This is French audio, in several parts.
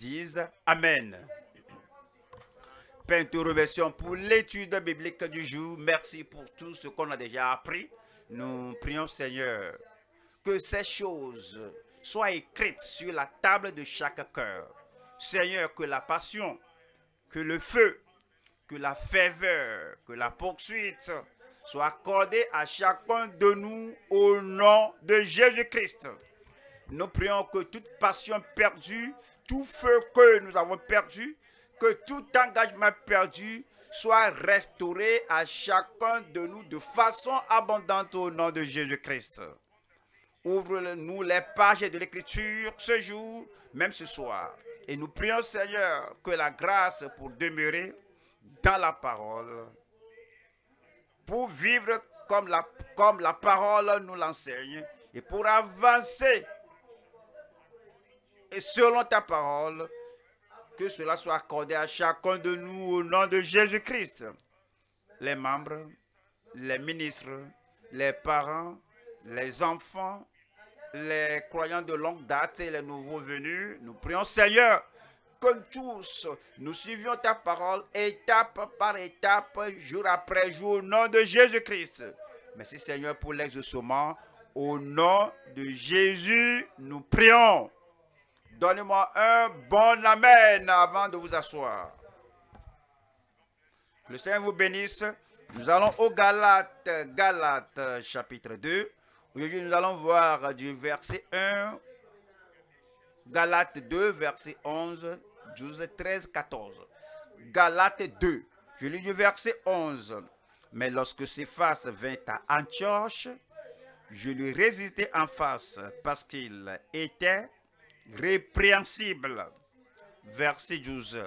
disent Amen. Père, nous te remercions pour l'étude biblique du jour. Merci pour tout ce qu'on a déjà appris. Nous prions, Seigneur, que ces choses soient écrites sur la table de chaque cœur. Seigneur, que la passion, que le feu, que la ferveur, que la poursuite soient accordées à chacun de nous au nom de Jésus-Christ. Nous prions que toute passion perdue, tout feu que nous avons perdu, que tout engagement perdu soit restauré à chacun de nous de façon abondante au nom de Jésus-Christ. Ouvre-nous les pages de l'Écriture ce jour, même ce soir. Et nous prions, Seigneur, que la grâce pour demeurer dans la parole, pour vivre comme la parole nous l'enseigne, et pour avancer et selon ta parole, que cela soit accordé à chacun de nous au nom de Jésus-Christ. Les membres, les ministres, les parents, les enfants, les croyants de longue date et les nouveaux venus, nous prions, Seigneur, que tous nous suivions ta parole étape par étape, jour après jour, au nom de Jésus-Christ. Merci, Seigneur, pour l'exaucement. Au nom de Jésus, nous prions. Donnez-moi un bon amen avant de vous asseoir. Que le Seigneur vous bénisse. Nous allons au Galates chapitre 2. Aujourd'hui, nous allons voir du verset 1, Galates 2, verset 11, 12, 13, 14. Galates 2, je lis du verset 11. Mais lorsque Céphas vint à Antioche, je lui résistai en face parce qu'il était répréhensible. Verset 12.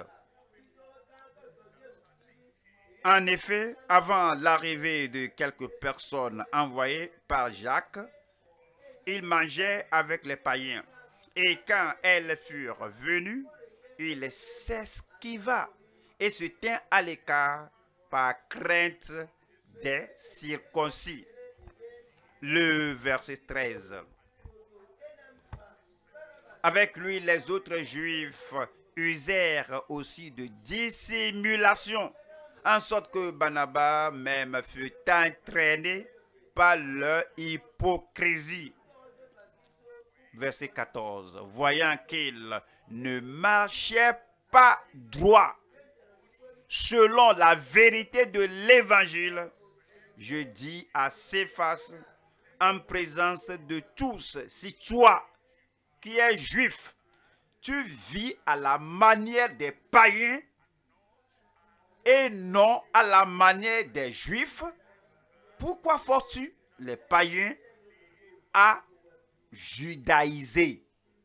En effet, avant l'arrivée de quelques personnes envoyées par Jacques, il mangeait avec les païens. Et quand elles furent venues, il s'esquiva et se tint à l'écart par crainte des circoncis. Le verset 13. Avec lui, les autres Juifs usèrent aussi de dissimulation, en sorte que Barnabas même fut entraîné par leur hypocrisie. Verset 14. Voyant qu'il ne marchait pas droit selon la vérité de l'évangile, je dis à Céphas, en présence de tous, si toi, qui es juif, tu vis à la manière des païens et non à la manière des juifs, pourquoi forces-tu les païens à judaïser?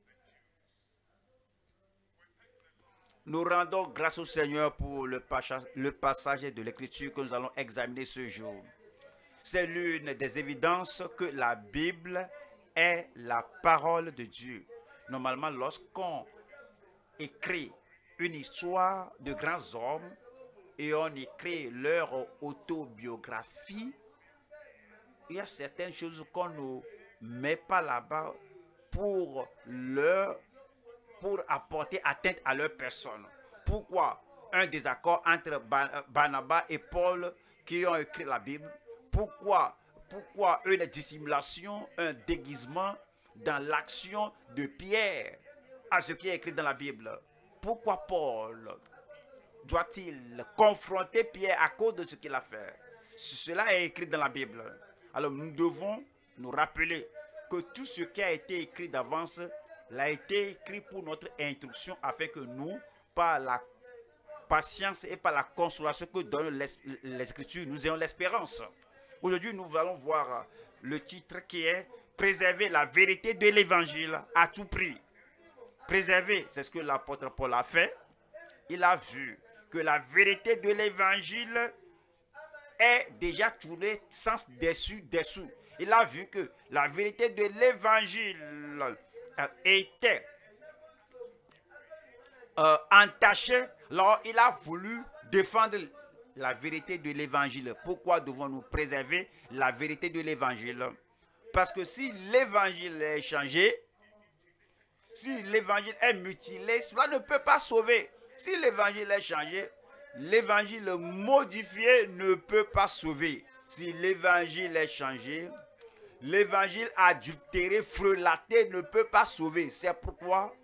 Nous rendons grâce au Seigneur pour le passage de l'Écriture que nous allons examiner ce jour. C'est l'une des évidences que la Bible est la parole de Dieu. Normalement, lorsqu'on écrit une histoire de grands hommes et on écrit leur autobiographie, il y a certaines choses qu'on ne met pas là-bas pour apporter atteinte à leur personne. Pourquoi un désaccord entre Barnabas et Paul qui ont écrit la Bible? Pourquoi une dissimulation, un déguisement dans l'action de Pierre à ce qui est écrit dans la Bible? Pourquoi Paul doit-il confronter Pierre à cause de ce qu'il a fait? Cela est écrit dans la Bible. Alors nous devons nous rappeler que tout ce qui a été écrit d'avance l'a été écrit pour notre instruction, afin que nous, par la patience et par la consolation que donne l'Écriture, nous ayons l'espérance. Aujourd'hui, nous allons voir le titre qui est « Préserver la vérité de l'Évangile à tout prix ». Préserver, c'est ce que l'apôtre Paul a fait. Il a vu que la vérité de l'Évangile est déjà tournée sens dessous. Il a vu que la vérité de l'Évangile était entachée. Alors, il a voulu défendre la vérité de l'évangile. Pourquoi devons-nous préserver la vérité de l'évangile? Parce que si l'évangile est changé, Si l'évangile est mutilé, cela ne peut pas sauver. Si l'évangile est changé, l'évangile modifié ne peut pas sauver. Si l'évangile est changé, l'évangile adultéré, frelaté ne peut pas sauver. C'est pourquoi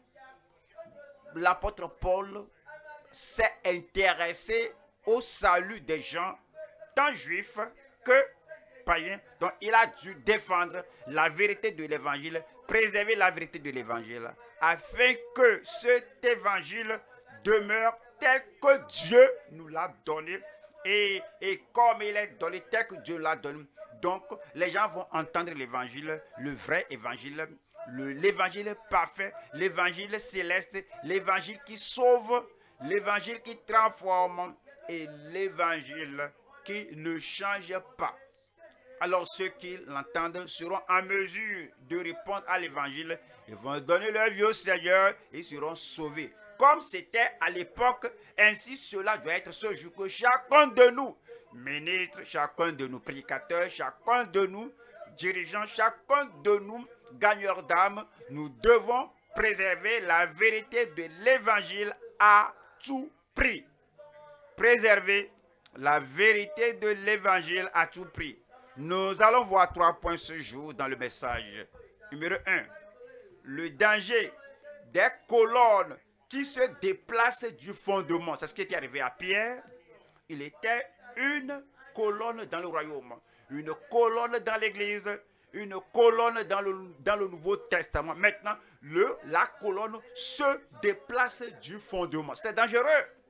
l'apôtre Paul s'est intéressé au salut des gens, tant juifs que païens. Donc il a dû défendre la vérité de l'évangile, préserver la vérité de l'évangile, afin que cet évangile demeure tel que Dieu nous l'a donné et comme il est donné, tel que Dieu l'a donné. Donc les gens vont entendre l'évangile, le vrai évangile, l'évangile parfait, l'évangile céleste, l'évangile qui sauve, l'évangile qui transforme et l'évangile qui ne change pas. Alors ceux qui l'entendent seront en mesure de répondre à l'évangile, ils vont donner leur vie au Seigneur et seront sauvés. Comme c'était à l'époque, ainsi cela doit être ce jour que chacun de nous, ministres, chacun de nous prédicateurs, chacun de nous dirigeants, chacun de nous gagneurs d'âme, nous devons préserver la vérité de l'évangile à tout prix. Préserver la vérité de l'évangile à tout prix. Nous allons voir 3 points ce jour dans le message. Numéro 1, le danger des colonnes qui se déplacent du fondement. C'est ce qui est arrivé à Pierre. Il était une colonne dans le royaume, une colonne dans l'église, une colonne dans le Nouveau Testament. Maintenant, la colonne se déplace du fondement. C'est dangereux.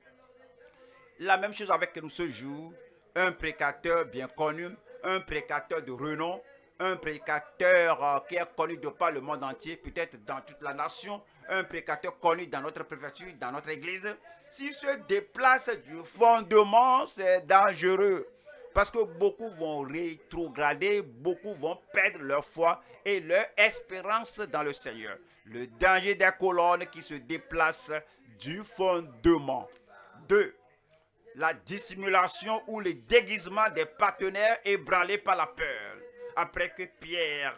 La même chose avec nous ce jour. Un prédicateur bien connu, un prédicateur de renom, un prédicateur qui est connu de par le monde entier, peut-être dans toute la nation, un prédicateur connu dans notre préfecture, dans notre église. S'il se déplace du fondement, c'est dangereux. Parce que beaucoup vont rétrograder, beaucoup vont perdre leur foi et leur espérance dans le Seigneur. Le danger des colonnes qui se déplacent du fondement. 2. La dissimulation ou le déguisement des partenaires ébranlés par la peur. Après que Pierre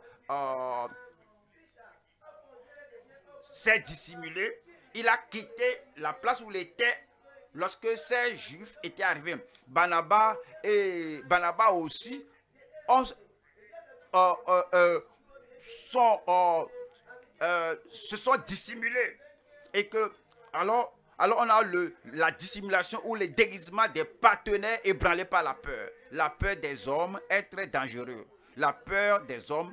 s'est dissimulé, il a quitté la place où il était lorsque ces Juifs étaient arrivés. Barnabas aussi se sont dissimulés. Et que, alors on a la dissimulation ou le déguisement des partenaires ébranlés par la peur. La peur des hommes est très dangereuse. La peur des hommes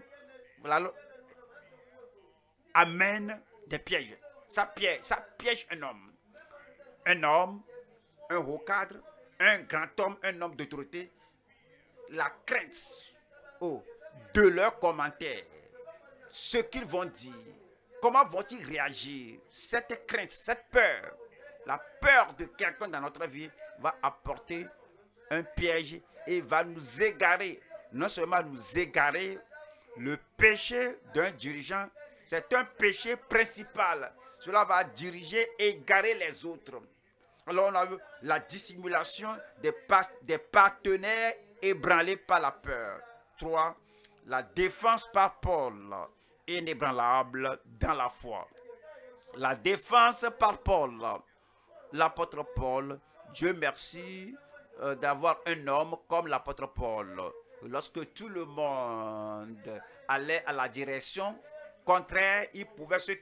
amène des pièges. Ça piège un homme. Un homme, un haut cadre, un grand homme, un homme d'autorité. La crainte de leurs commentaires, ce qu'ils vont dire, comment vont-ils réagir, cette crainte, cette peur, la peur de quelqu'un dans notre vie va apporter un piège et va nous égarer. Non seulement nous égarer, le péché d'un dirigeant, c'est un péché principal. Cela va diriger et égarer les autres. Alors on a vu la dissimulation des partenaires ébranlés par la peur. 3. La défense par Paul, inébranlable dans la foi. La défense par Paul. L'apôtre Paul, Dieu merci d'avoir un homme comme l'apôtre Paul. Lorsque tout le monde allait à la direction contraire, il pouvait se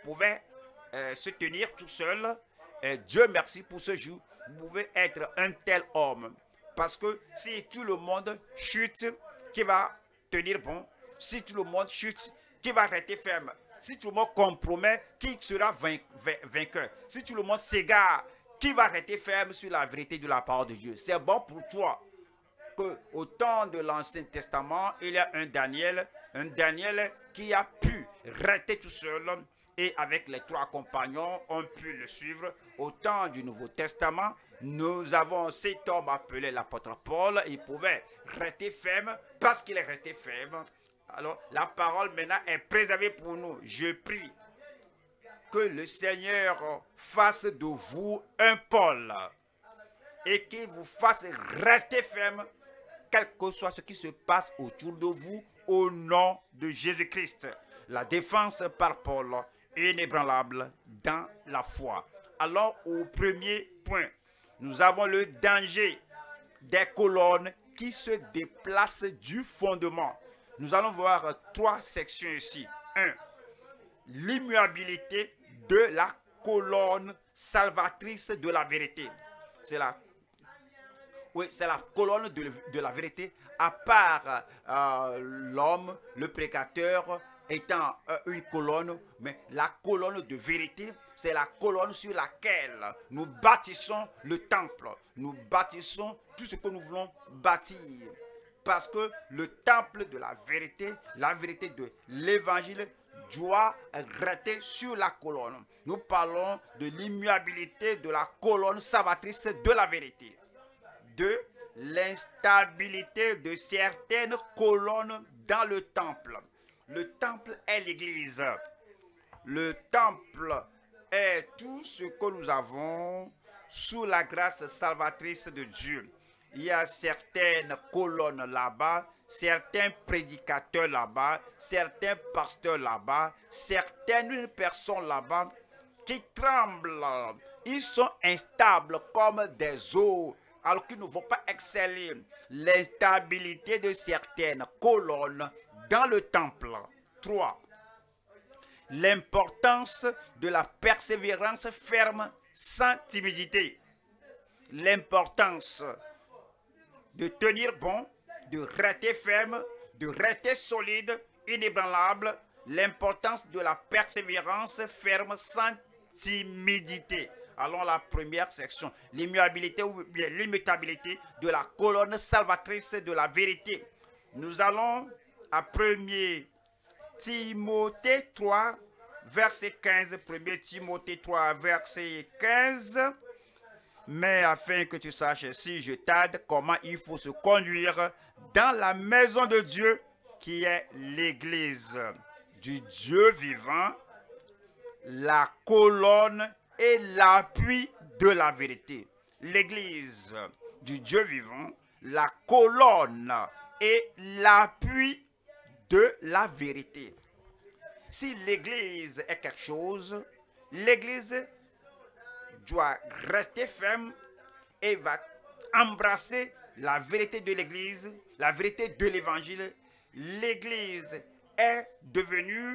tenir tout seul. Dieu merci pour ce jour. Vous pouvez être un tel homme. Parce que si tout le monde chute, qui va tenir bon? Si tout le monde chute, qui va rester ferme? Si tout le monde compromet, qui sera vainqueur? Si tout le monde s'égare, qui va rester ferme sur la vérité de la parole de Dieu? C'est bon pour toi que au temps de l'Ancien Testament, il y a un Daniel qui a pu rester tout seul et avec les 3 compagnons, ont pu le suivre. Au temps du Nouveau Testament, nous avons cet homme appelé l'apôtre Paul. Il pouvait rester ferme parce qu'il est resté ferme. Alors, la parole maintenant est préservée pour nous. Je prie que le Seigneur fasse de vous un Paul et qu'il vous fasse rester ferme, quel que soit ce qui se passe autour de vous, au nom de Jésus-Christ. La défense par Paul, inébranlable dans la foi. Alors au premier point, nous avons le danger des colonnes qui se déplacent du fondement. Nous allons voir trois sections ici. 1. L'immuabilité de la colonne salvatrice de la vérité. C'est la colonne de la vérité, à part l'homme, le prédicateur, étant une colonne, mais la colonne de vérité, c'est la colonne sur laquelle nous bâtissons le temple. Nous bâtissons tout ce que nous voulons bâtir. Parce que le temple de la vérité de l'évangile, doit rester sur la colonne. Nous parlons de l'immuabilité de la colonne salvatrice de la vérité. 2. L'instabilité de certaines colonnes dans le temple. Le temple est l'église. Le temple est tout ce que nous avons sous la grâce salvatrice de Dieu. Il y a certaines colonnes là-bas, certains prédicateurs là-bas, certains pasteurs là-bas, certaines personnes là-bas qui tremblent. Ils sont instables comme des eaux, alors qu'ils ne vont pas exceller. L'instabilité de certaines colonnes dans le temple. 3. L'importance de la persévérance ferme sans timidité. L'importance de tenir bon, de rester ferme, de rester solide, inébranlable. L'importance de la persévérance ferme sans timidité. Allons à la première section. L'immuabilité ou bien l'immutabilité de la colonne salvatrice de la vérité. Nous allons à 1 Timothée 3, verset 15. 1 Timothée 3, verset 15. Mais afin que tu saches, si je t'aide, comment il faut se conduire dans la maison de Dieu, qui est l'église du Dieu vivant, la colonne et l'appui de la vérité. L'église du Dieu vivant, la colonne et l'appui de la vérité. Si l'église est quelque chose, l'église doit rester ferme et va embrasser la vérité de l'église, la vérité de l'évangile. L'église est devenue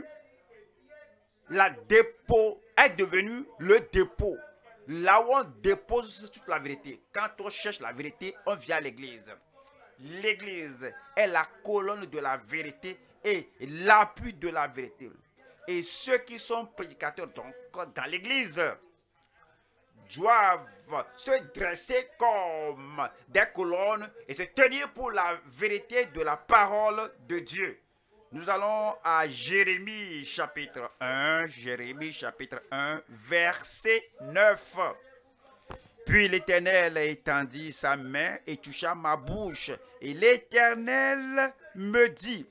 le dépôt. Là où on dépose toute la vérité. Quand on cherche la vérité, on vient à l'église. L'église est la colonne de la vérité et l'appui de la vérité. Et ceux qui sont prédicateurs donc dans l'église doivent se dresser comme des colonnes et se tenir pour la vérité de la parole de Dieu. Nous allons à Jérémie chapitre 1, verset 9. Puis l'Éternel étendit sa main et toucha ma bouche. Et l'Éternel me dit,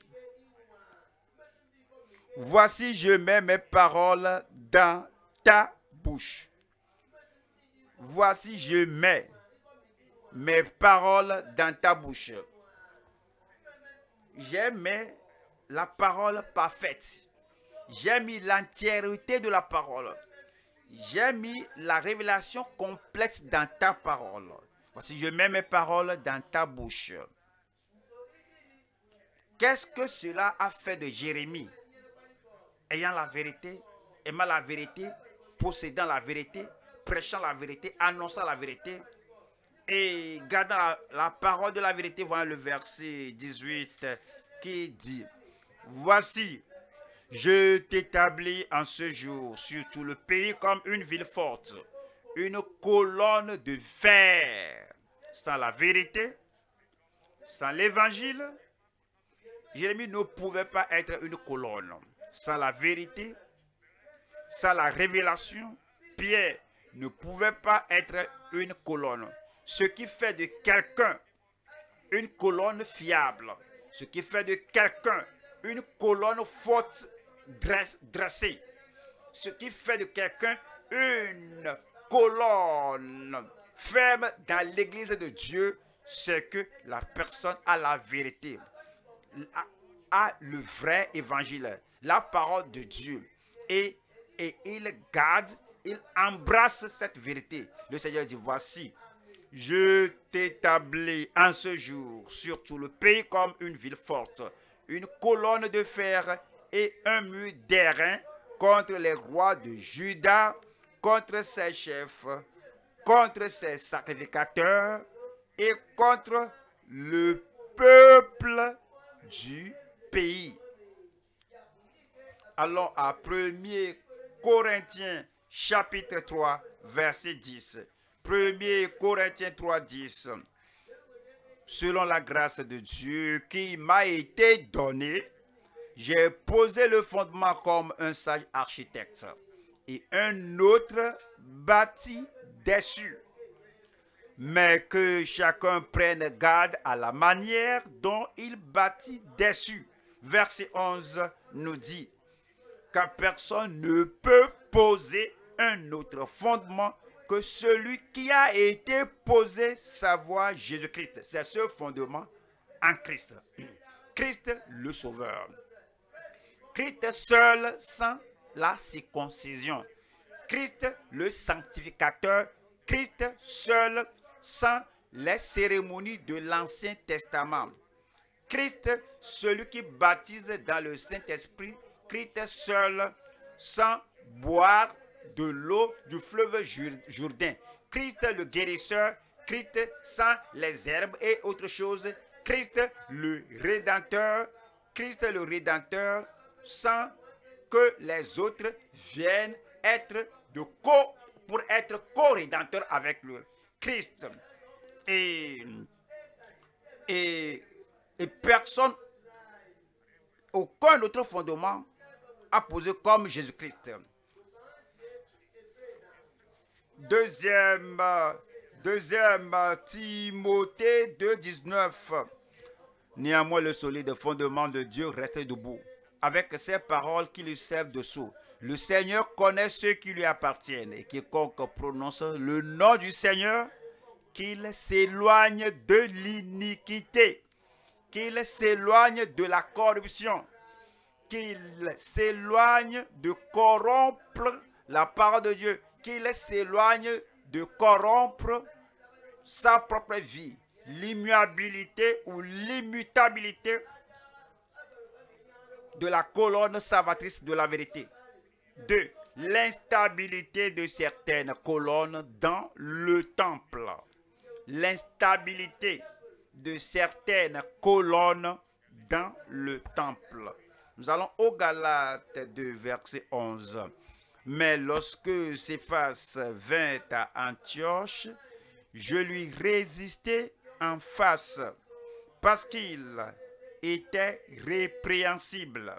voici, je mets mes paroles dans ta bouche. Voici, je mets mes paroles dans ta bouche. J'ai mis la parole parfaite. J'ai mis l'entièreté de la parole. J'ai mis la révélation complète dans ta parole. Voici, je mets mes paroles dans ta bouche. Qu'est-ce que cela a fait de Jérémie? Ayant la vérité, aimant la vérité, possédant la vérité, prêchant la vérité, annonçant la vérité et gardant la parole de la vérité. Voyons le verset 18 qui dit, voici, je t'établis en ce jour sur tout le pays comme une ville forte, une colonne de fer. Sans la vérité, sans l'évangile, Jérémie ne pouvait pas être une colonne. Sans la vérité, sans la révélation, Pierre ne pouvait pas être une colonne. Ce qui fait de quelqu'un une colonne fiable, ce qui fait de quelqu'un une colonne forte dressée, ce qui fait de quelqu'un une colonne ferme dans l'église de Dieu, c'est que la personne a la vérité, a le vrai évangile, la parole de Dieu, et et il garde, il embrasse cette vérité. Le Seigneur dit, voici, je t'établis en ce jour sur tout le pays comme une ville forte, une colonne de fer et un mur d'airain contre les rois de Juda, contre ses chefs, contre ses sacrificateurs et contre le peuple du pays. Allons à 1 Corinthiens chapitre 3, verset 10. 1 Corinthiens 3, 10. Selon la grâce de Dieu qui m'a été donnée, j'ai posé le fondement comme un sage architecte et un autre bâti dessus. Mais que chacun prenne garde à la manière dont il bâtit dessus. Verset 11 nous dit, car personne ne peut poser un autre fondement que celui qui a été posé, savoir Jésus-Christ. C'est ce fondement en Christ. Christ le Sauveur. Christ seul sans la circoncision. Christ le sanctificateur. Christ seul sans les cérémonies de l'Ancien Testament. Christ, celui qui baptise dans le Saint-Esprit. Christ seul sans boire de l'eau du fleuve Jourdain. Christ le guérisseur. Christ sans les herbes et autres choses. Christ le Rédempteur. Christ le Rédempteur sans que les autres viennent être pour être co-rédempteurs avec le Christ. Et personne, aucun autre fondement a posé comme Jésus-Christ. Deuxième Timothée 2, 19. Néanmoins, le solide fondement de Dieu reste debout, avec ces paroles qui lui servent de sceau. Le Seigneur connaît ceux qui lui appartiennent, et quiconque prononce le nom du Seigneur, qu'il s'éloigne de l'iniquité, qu'il s'éloigne de la corruption, qu'il s'éloigne de corrompre la parole de Dieu, qu'il s'éloigne de corrompre sa propre vie, l'immuabilité ou l'immutabilité de la colonne salvatrice de la vérité. 2. L'instabilité de certaines colonnes dans le temple. L'instabilité de certaines colonnes dans le temple. Nous allons au Galates 2, verset 11. Mais lorsque Céphas vint à Antioche, je lui résistai en face, parce qu'il était répréhensible.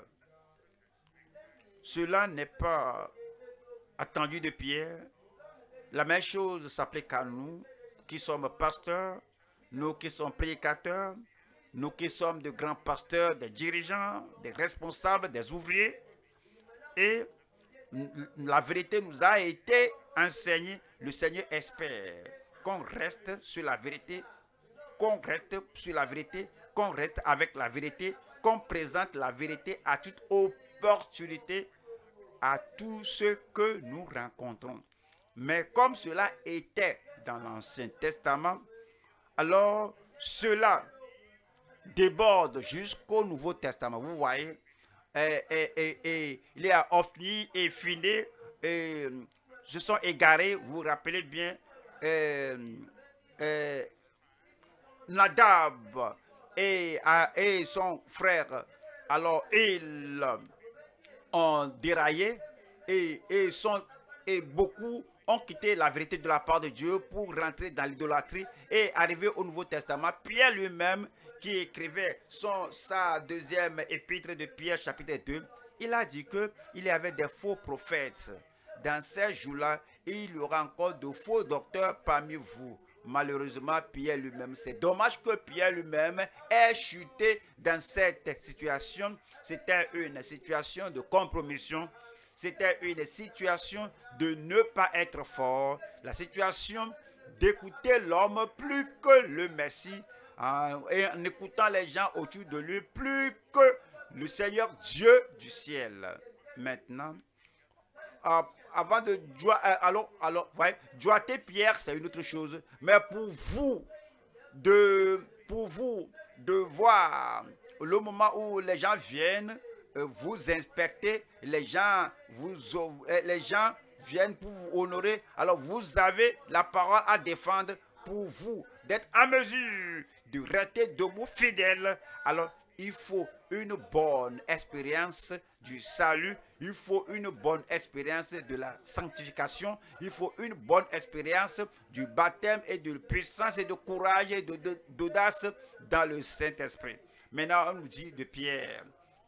Cela n'est pas attendu de Pierre. La même chose s'applique à nous qui sommes pasteurs, nous qui sommes prédicateurs, nous qui sommes de grands pasteurs, des dirigeants, des responsables, des ouvriers. Et la vérité nous a été enseignée. Le Seigneur espère qu'on reste sur la vérité, qu'on reste sur la vérité, qu'on reste avec la vérité, qu'on présente la vérité à toute opportunité à tous ceux que nous rencontrons. Mais comme cela était dans l'Ancien Testament, alors cela déborde jusqu'au Nouveau Testament. Vous voyez, il y a Ophni et Phiné se sont égarés. Vous vous rappelez bien, Nadab et son frère, alors ils ont déraillé et beaucoup ont quitté la vérité de la part de Dieu pour rentrer dans l'idolâtrie et arriver au Nouveau Testament. Pierre lui-même, qui écrivait sa deuxième épître de Pierre, chapitre 2, il a dit qu'il y avait des faux prophètes. Dans ces jours-là, il y aura encore de faux docteurs parmi vous. Malheureusement, Pierre lui-même, c'est dommage que Pierre lui-même ait chuté dans cette situation. C'était une situation de compromission. C'était une situation de ne pas être fort. La situation d'écouter l'homme plus que le Messie. Et en écoutant les gens autour de lui plus que le Seigneur Dieu du ciel. Maintenant, avant de voyez, doigter Pierre, c'est une autre chose. Mais pour vous de voir le moment où les gens viennent vous inspecter, les gens viennent pour vous honorer. Alors vous avez la parole à défendre pour vous, d'être en mesure de rester debout fidèle. Alors il faut une bonne expérience du salut, il faut une bonne expérience de la sanctification, il faut une bonne expérience du baptême et de puissance et de courage et d'audace dans le Saint-Esprit. Maintenant, on nous dit de Pierre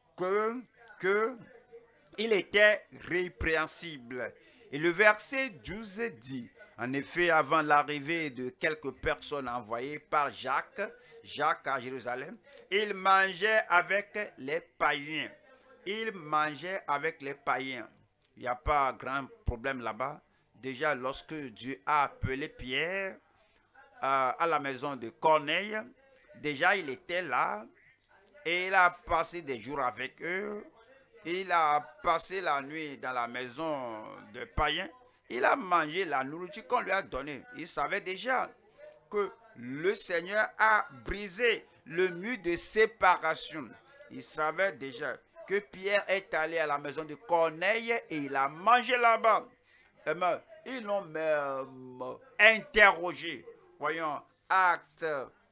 que il était répréhensible. Et le verset 12 dit, en effet, avant l'arrivée de quelques personnes envoyées par Jacques à Jérusalem, il mangeait avec les païens. Il mangeait avec les païens. Il n'y a pas grand problème là-bas. Déjà, lorsque Dieu a appelé Pierre à la maison de Corneille, déjà il était là et il a passé des jours avec eux. Il a passé la nuit dans la maison de païens. Il a mangé la nourriture qu'on lui a donnée. Il savait déjà que le Seigneur a brisé le mur de séparation. Il savait déjà que Pierre est allé à la maison de Corneille et il a mangé là-bas. Ils l'ont même interrogé. Voyons, Acte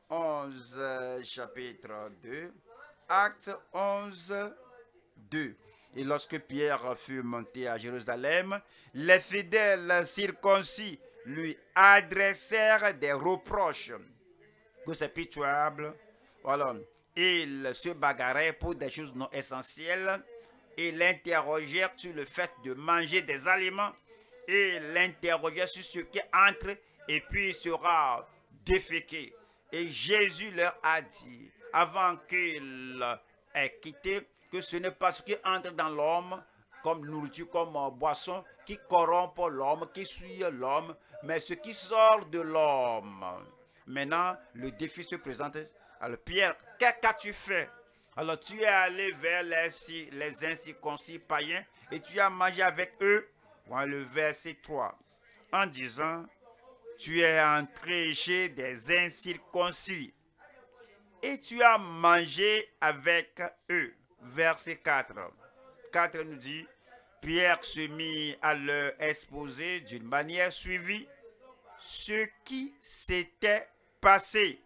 11, chapitre 2. Acte 11, 2. Et lorsque Pierre fut monté à Jérusalem, les fidèles circoncis lui adressèrent des reproches. Que c'est pitoyable. Voilà. Il se bagarrait pour des choses non essentielles. Et l'interrogèrent sur le fait de manger des aliments. Et l'interrogèrent sur ce qui entre et puis il sera déféqué. Et Jésus leur a dit, avant qu'il ait quitté, que ce n'est pas ce qui entre dans l'homme comme nourriture, comme boisson, qui corrompt l'homme, qui suit l'homme, mais ce qui sort de l'homme. Maintenant, le défi se présente. Alors, Pierre, qu'as-tu fait? Alors, tu es allé vers les incirconcis païens et tu as mangé avec eux. Voilà le verset 3. En disant, tu es entré chez des incirconcis et tu as mangé avec eux. Verset 4. 4 nous dit, Pierre se mit à leur exposer d'une manière suivie ce qui s'était passé.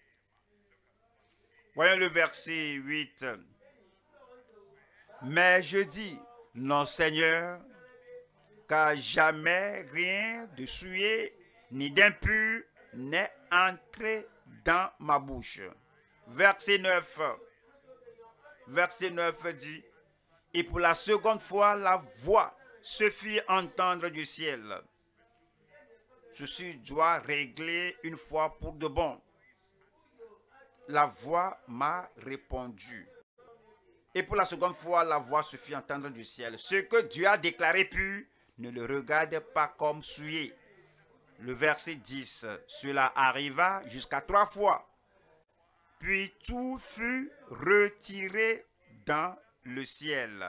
Voyons le verset 8. Mais je dis, non Seigneur, car jamais rien de souillé ni d'impur n'est entré dans ma bouche. Verset 9. Verset 9 dit, et pour la seconde fois, la voix se fit entendre du ciel. Ceci doit régler une fois pour de bon. La voix m'a répondu. Et pour la seconde fois, la voix se fit entendre du ciel. Ce que Dieu a déclaré pur, ne le regarde pas comme souillé. Le verset 10, cela arriva jusqu'à 3 fois. Puis tout fut retiré dans le ciel.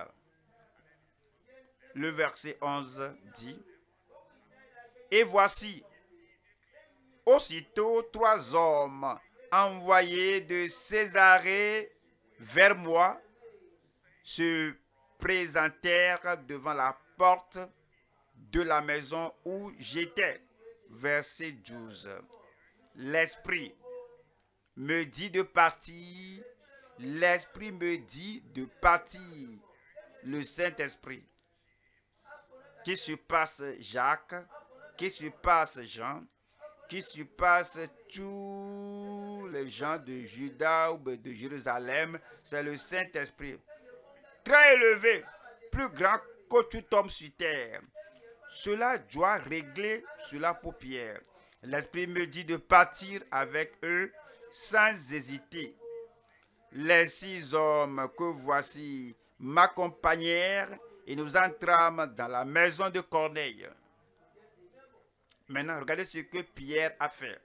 Le verset 11 dit, et voici, aussitôt 3 hommes envoyés de Césarée vers moi se présentèrent devant la porte de la maison où j'étais. Verset 12. L'Esprit me dit de partir. L'Esprit me dit de partir. Le Saint-Esprit. Qui se passe Jacques? Qui se passe Jean? Qui se passe tous les gens de Juda ou de Jérusalem? C'est le Saint-Esprit. Très élevé, plus grand que tout homme sur terre. Cela doit régler cela pour Pierre. L'Esprit me dit de partir avec eux sans hésiter. Les 6 hommes que voici m'accompagnèrent et nous entrâmes dans la maison de Corneille. Maintenant, regardez ce que Pierre a fait.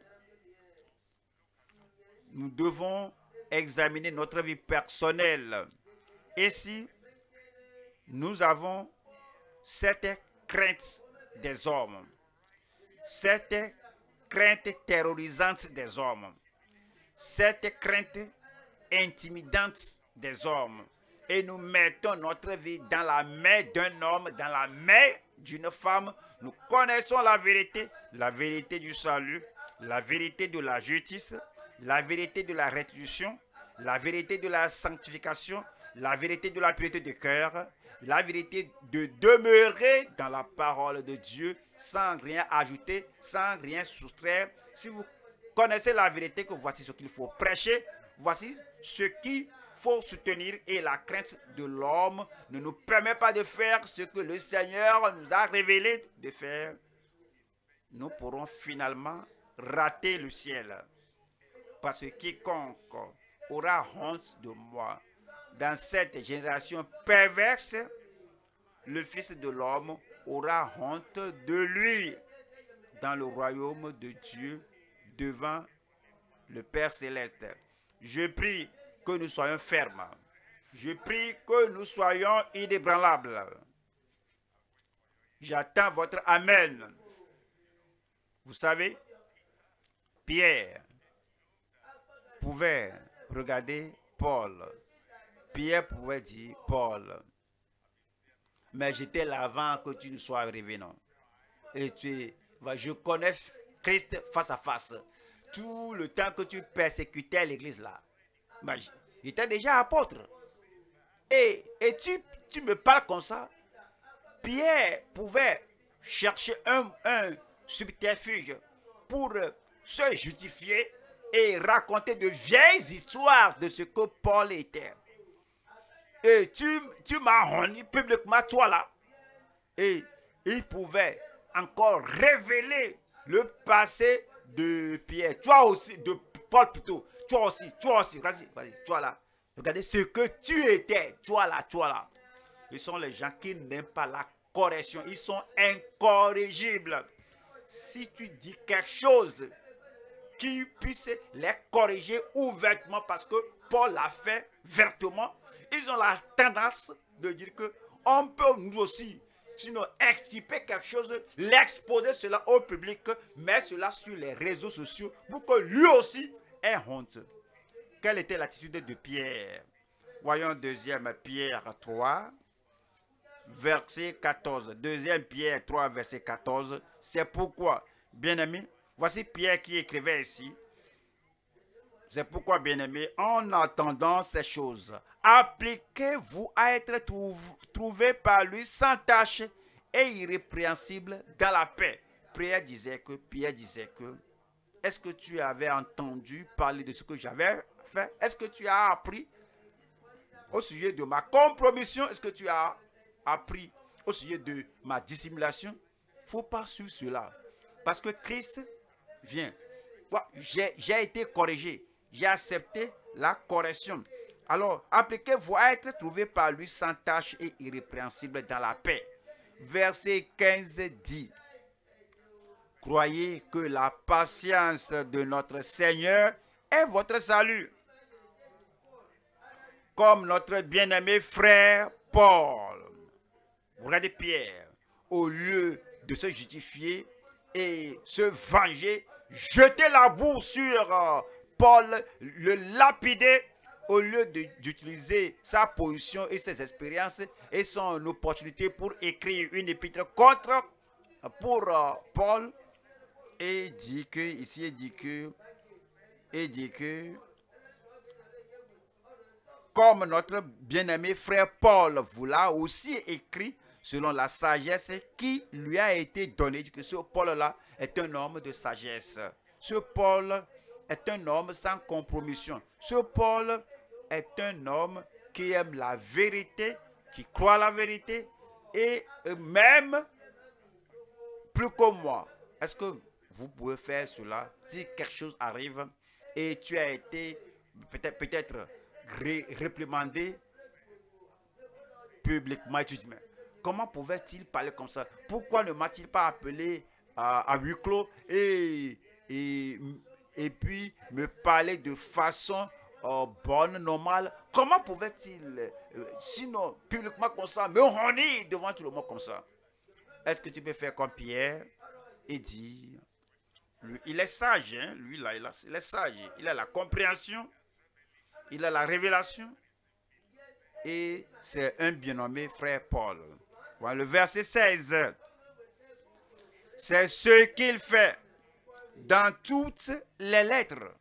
Nous devons examiner notre vie personnelle. Et si nous avons cette crainte des hommes, cette crainte terrorisante des hommes, cette crainte intimidante des hommes, et nous mettons notre vie dans la main d'un homme, dans la main d'une femme. Nous connaissons la vérité du salut, la vérité de la justice, la vérité de la restitution, la vérité de la sanctification, la vérité de la pureté de cœur, la vérité de demeurer dans la parole de Dieu sans rien ajouter, sans rien soustraire. Si vous connaissez la vérité, que voici ce qu'il faut prêcher, voici ce qu'il faut soutenir, et la crainte de l'homme ne nous permet pas de faire ce que le Seigneur nous a révélé de faire. Nous pourrons finalement rater le ciel. Parce que quiconque aura honte de moi dans cette génération perverse, le Fils de l'homme aura honte de lui dans le royaume de Dieu devant le Père céleste. Je prie que nous soyons fermes. Je prie que nous soyons inébranlables. J'attends votre Amen. Vous savez, Pierre pouvait regarder Paul. Pierre pouvait dire, Paul, mais j'étais là avant que tu ne sois arrivé, non? Et je connais Christ face à face. Tout le temps que tu persécutais l'église là, j'étais déjà apôtre. Et tu me parles comme ça. Pierre pouvait chercher un subterfuge pour se justifier et raconter de vieilles histoires de ce que Paul était. Et tu m'as honni publiquement, toi là. Et il pouvait encore révéler le passé de Pierre. Toi aussi, de Paul plutôt. Toi aussi. Vas-y, toi là. Regardez ce que tu étais. Toi là. Ils sont les gens qui n'aiment pas la correction. Ils sont incorrigibles. Si tu dis quelque chose qui puisse les corriger ouvertement, parce que Paul l'a fait vertement, ils ont la tendance de dire que on peut nous aussi, sinon extirper quelque chose, l'exposer cela au public, mettre cela sur les réseaux sociaux pour que lui aussi ait honte. Quelle était l'attitude de Pierre? Voyons 2 Pierre 3, verset 14. 2 Pierre 3, verset 14. C'est pourquoi, bien-aimés, voici Pierre qui écrivait ici. C'est pourquoi, bien-aimés, en attendant ces choses, appliquez-vous à être trouvé par lui sans tache et irrépréhensible dans la paix. Pierre disait que, est-ce que tu avais entendu parler de ce que j'avais fait? Est-ce que tu as appris au sujet de ma compromission? Est-ce que tu as appris au sujet de ma dissimulation? Il ne faut pas suivre cela. Parce que Christ vient. J'ai été corrigé. J'ai accepté la correction. Alors, appliquez-vous à être trouvé par lui sans tache et irrépréhensible dans la paix. Verset 15 dit, croyez que la patience de notre Seigneur est votre salut. Comme notre bien-aimé frère Paul. Regardez Pierre, au lieu de se justifier et se venger, jeter la boue sur Paul, le lapider, au lieu d'utiliser sa position et ses expériences et son opportunité pour écrire une épître pour Paul, et dit que comme notre bien-aimé frère Paul vous l'a aussi écrit selon la sagesse qui lui a été donnée. Il dit que ce Paul-là est un homme de sagesse. Ce Paul est un homme sans compromission. Ce Paul est un homme qui aime la vérité, qui croit à la vérité, et même plus que moi. Est-ce que vous pouvez faire cela? Si quelque chose arrive et tu as été peut-être réprimandé publiquement, tu dis, mais comment pouvait-il parler comme ça? Pourquoi ne m'a-t-il pas appelé à huis clos et puis me parler de façon bonne, normale? Comment pouvait-il, sinon publiquement comme ça, me honner devant tout le monde comme ça? est-ce que tu peux faire comme Pierre et dire, lui, il est sage, hein? Lui là, il est sage, il a la compréhension, il a la révélation, et c'est un bien nommé frère Paul. Voilà, le verset 16. C'est ce qu'il fait dans toutes les lettres,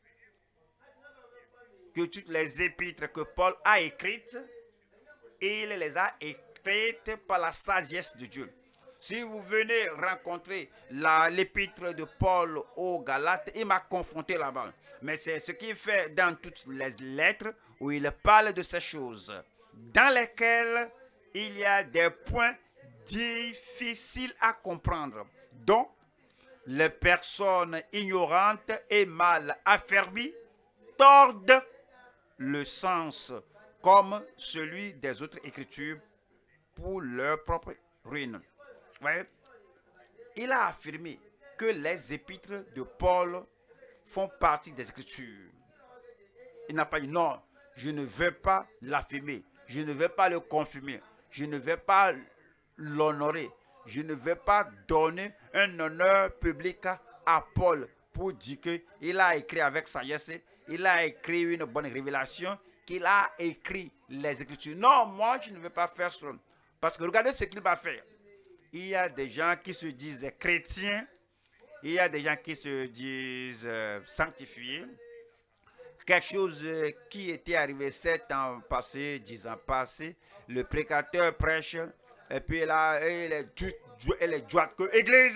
que toutes les épîtres que Paul a écrites, il les a écrites par la sagesse de Dieu. Si vous venez rencontrer l'épître de Paul aux Galates, il m'a confronté là-bas. Mais c'est ce qu'il fait dans toutes les lettres où il parle de ces choses, dans lesquelles il y a des points difficiles à comprendre. Donc, les personnes ignorantes et mal affermies tordent le sens comme celui des autres écritures pour leur propre ruine. Ouais. Il a affirmé que les épîtres de Paul font partie des écritures. Il n'a pas dit non, je ne vais pas l'affirmer, je ne vais pas le confirmer, je ne vais pas l'honorer, je ne vais pas donner un honneur public à Paul pour dire qu'il a écrit avec sagesse, il a écrit une bonne révélation, qu'il a écrit les écritures. Non, moi je ne vais pas faire cela. Parce que regardez ce qu'il va faire. Il y a des gens qui se disent chrétiens, il y a des gens qui se disent sanctifiés. Quelque chose qui était arrivé 7 ans passés, 10 ans passés, le prédicateur prêche, et puis là, elle est droite que l'église.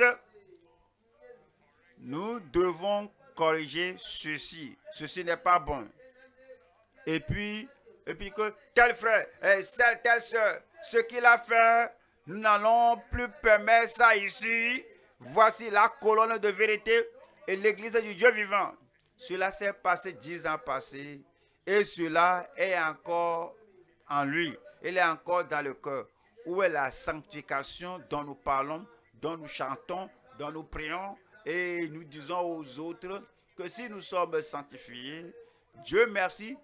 Nous devons corriger ceci. Ceci n'est pas bon. Et puis que tel frère, telle soeur, ce qu'il a fait, nous n'allons plus permettre ça ici. Voici la colonne de vérité et l'église du Dieu vivant. Cela s'est passé 10 ans passés et cela est encore en lui. Il est encore dans le cœur. Où est la sanctification dont nous parlons, dont nous chantons, dont nous prions et nous disons aux autres que si nous sommes sanctifiés, Dieu merci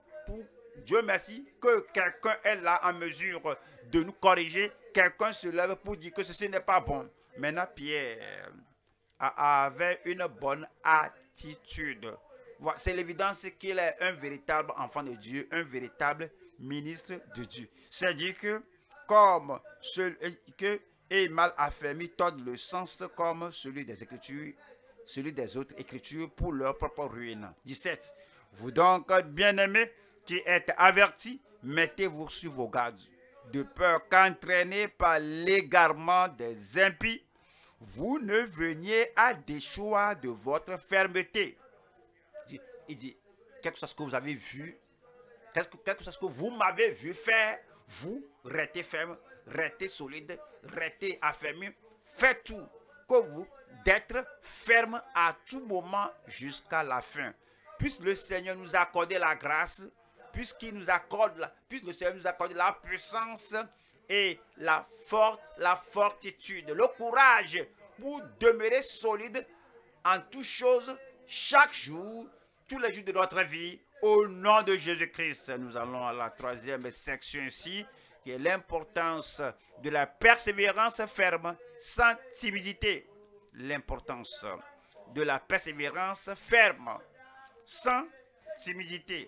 que quelqu'un est là en mesure de nous corriger. Quelqu'un se lève pour dire que ceci n'est pas bon. Maintenant, Pierre avait une bonne attitude. C'est l'évidence qu'il est un véritable enfant de Dieu, un véritable ministre de Dieu. C'est-à-dire que, comme ceux que est mal affermi, tordent le sens comme celui des Écritures, celui des autres Écritures pour leur propre ruine. 17. Vous donc, bien-aimés, qui êtes avertis, mettez-vous sur vos gardes, de peur qu'entraînés par l'égarement des impies, vous ne veniez à déchoir de votre fermeté. Il dit, quelque chose que vous avez vu, quelque chose que vous m'avez vu faire, vous restez ferme, restez solide, restez affermi, faites tout, que vous d'être ferme à tout moment jusqu'à la fin. Puisse le Seigneur nous accorder la grâce, puisque le Seigneur nous accorde la puissance et la fortitude, le courage pour demeurer solide en toutes choses, chaque jour, tous les jours de notre vie, au nom de Jésus-Christ. Nous allons à la troisième section ici, qui est l'importance de la persévérance ferme sans timidité. L'importance de la persévérance ferme sans timidité.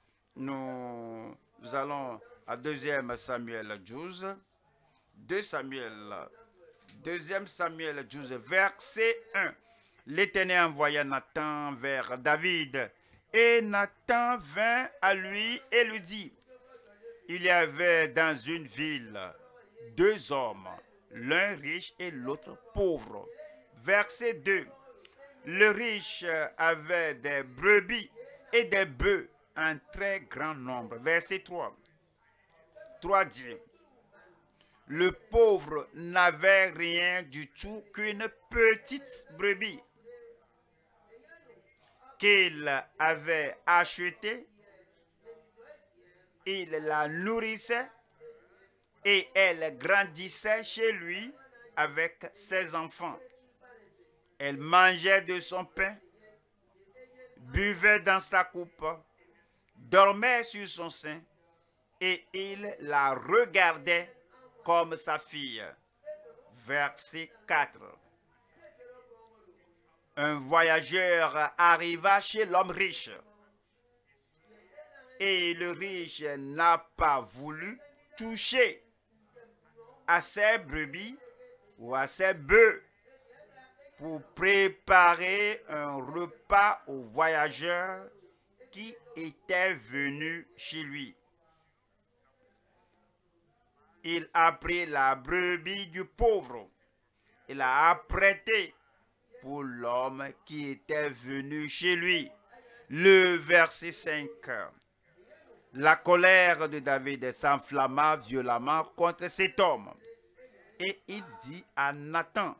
Nous allons à 2 Samuel 12. 2 Samuel 12, verset 1. L'Éternel envoya Nathan vers David. Et Nathan vint à lui et lui dit, il y avait dans une ville 2 hommes, l'un riche et l'autre pauvre. Verset 2. Le riche avait des brebis et des bœufs en très grand nombre. Verset 3. 3 dit, le pauvre n'avait rien du tout qu'une petite brebis qu'il avait achetée. Il la nourrissait et elle grandissait chez lui avec ses enfants. Elle mangeait de son pain, buvait dans sa coupe, dormait sur son sein et il la regardait comme sa fille. verset 4. Un voyageur arriva chez l'homme riche. Et le riche n'a pas voulu toucher à ses brebis ou à ses bœufs pour préparer un repas aux voyageurs qui étaient venus chez lui. Il a pris la brebis du pauvre et l'a apprêtée pour l'homme qui était venu chez lui. Le verset 5. La colère de David s'enflamma violemment contre cet homme. Et il dit à Nathan,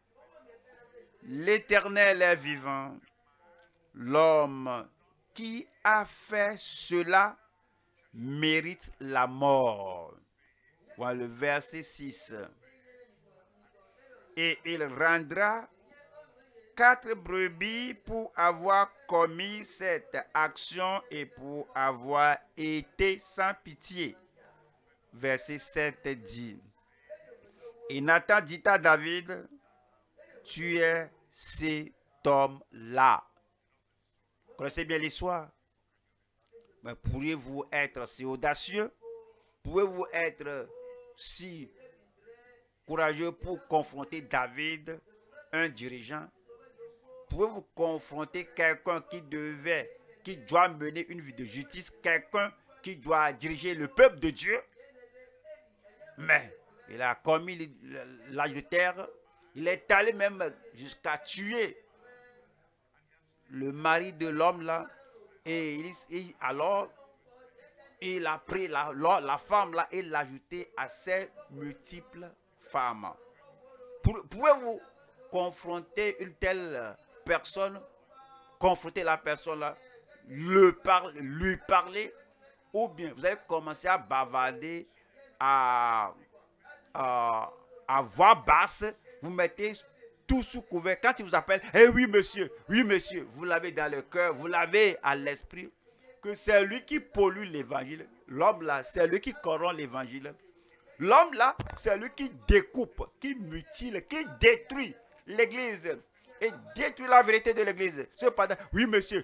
l'Éternel est vivant, l'homme qui a fait cela mérite la mort. Voilà le verset 6. Et il rendra 4 brebis pour avoir commis cette action et pour avoir été sans pitié. Verset 7 dit. Et Nathan dit à David, tu es cet homme-là. Vous connaissez bien l'histoire? Mais pourriez-vous être si audacieux? Pouvez-vous être si courageux pour confronter David, un dirigeant? Pouvez-vous confronter quelqu'un qui doit mener une vie de justice, quelqu'un qui doit diriger le peuple de Dieu? Mais il a commis l'adultère, il est allé même jusqu'à tuer le mari de l'homme là, et alors il a pris la femme là et l'a ajoutée à ses multiples femmes. Pouvez-vous confronter une telle personne, confronter la personne là, lui parler, ou bien vous allez commencer à bavarder à voix basse, vous mettez tout sous couvert. Quand il vous appelle, eh oui monsieur, vous l'avez dans le cœur, vous l'avez à l'esprit, que c'est lui qui pollue l'évangile. L'homme là, c'est lui qui corrompt l'évangile. L'homme là, c'est lui qui découpe, qui mutile, qui détruit l'église et détruit la vérité de l'église. Cependant, oui monsieur,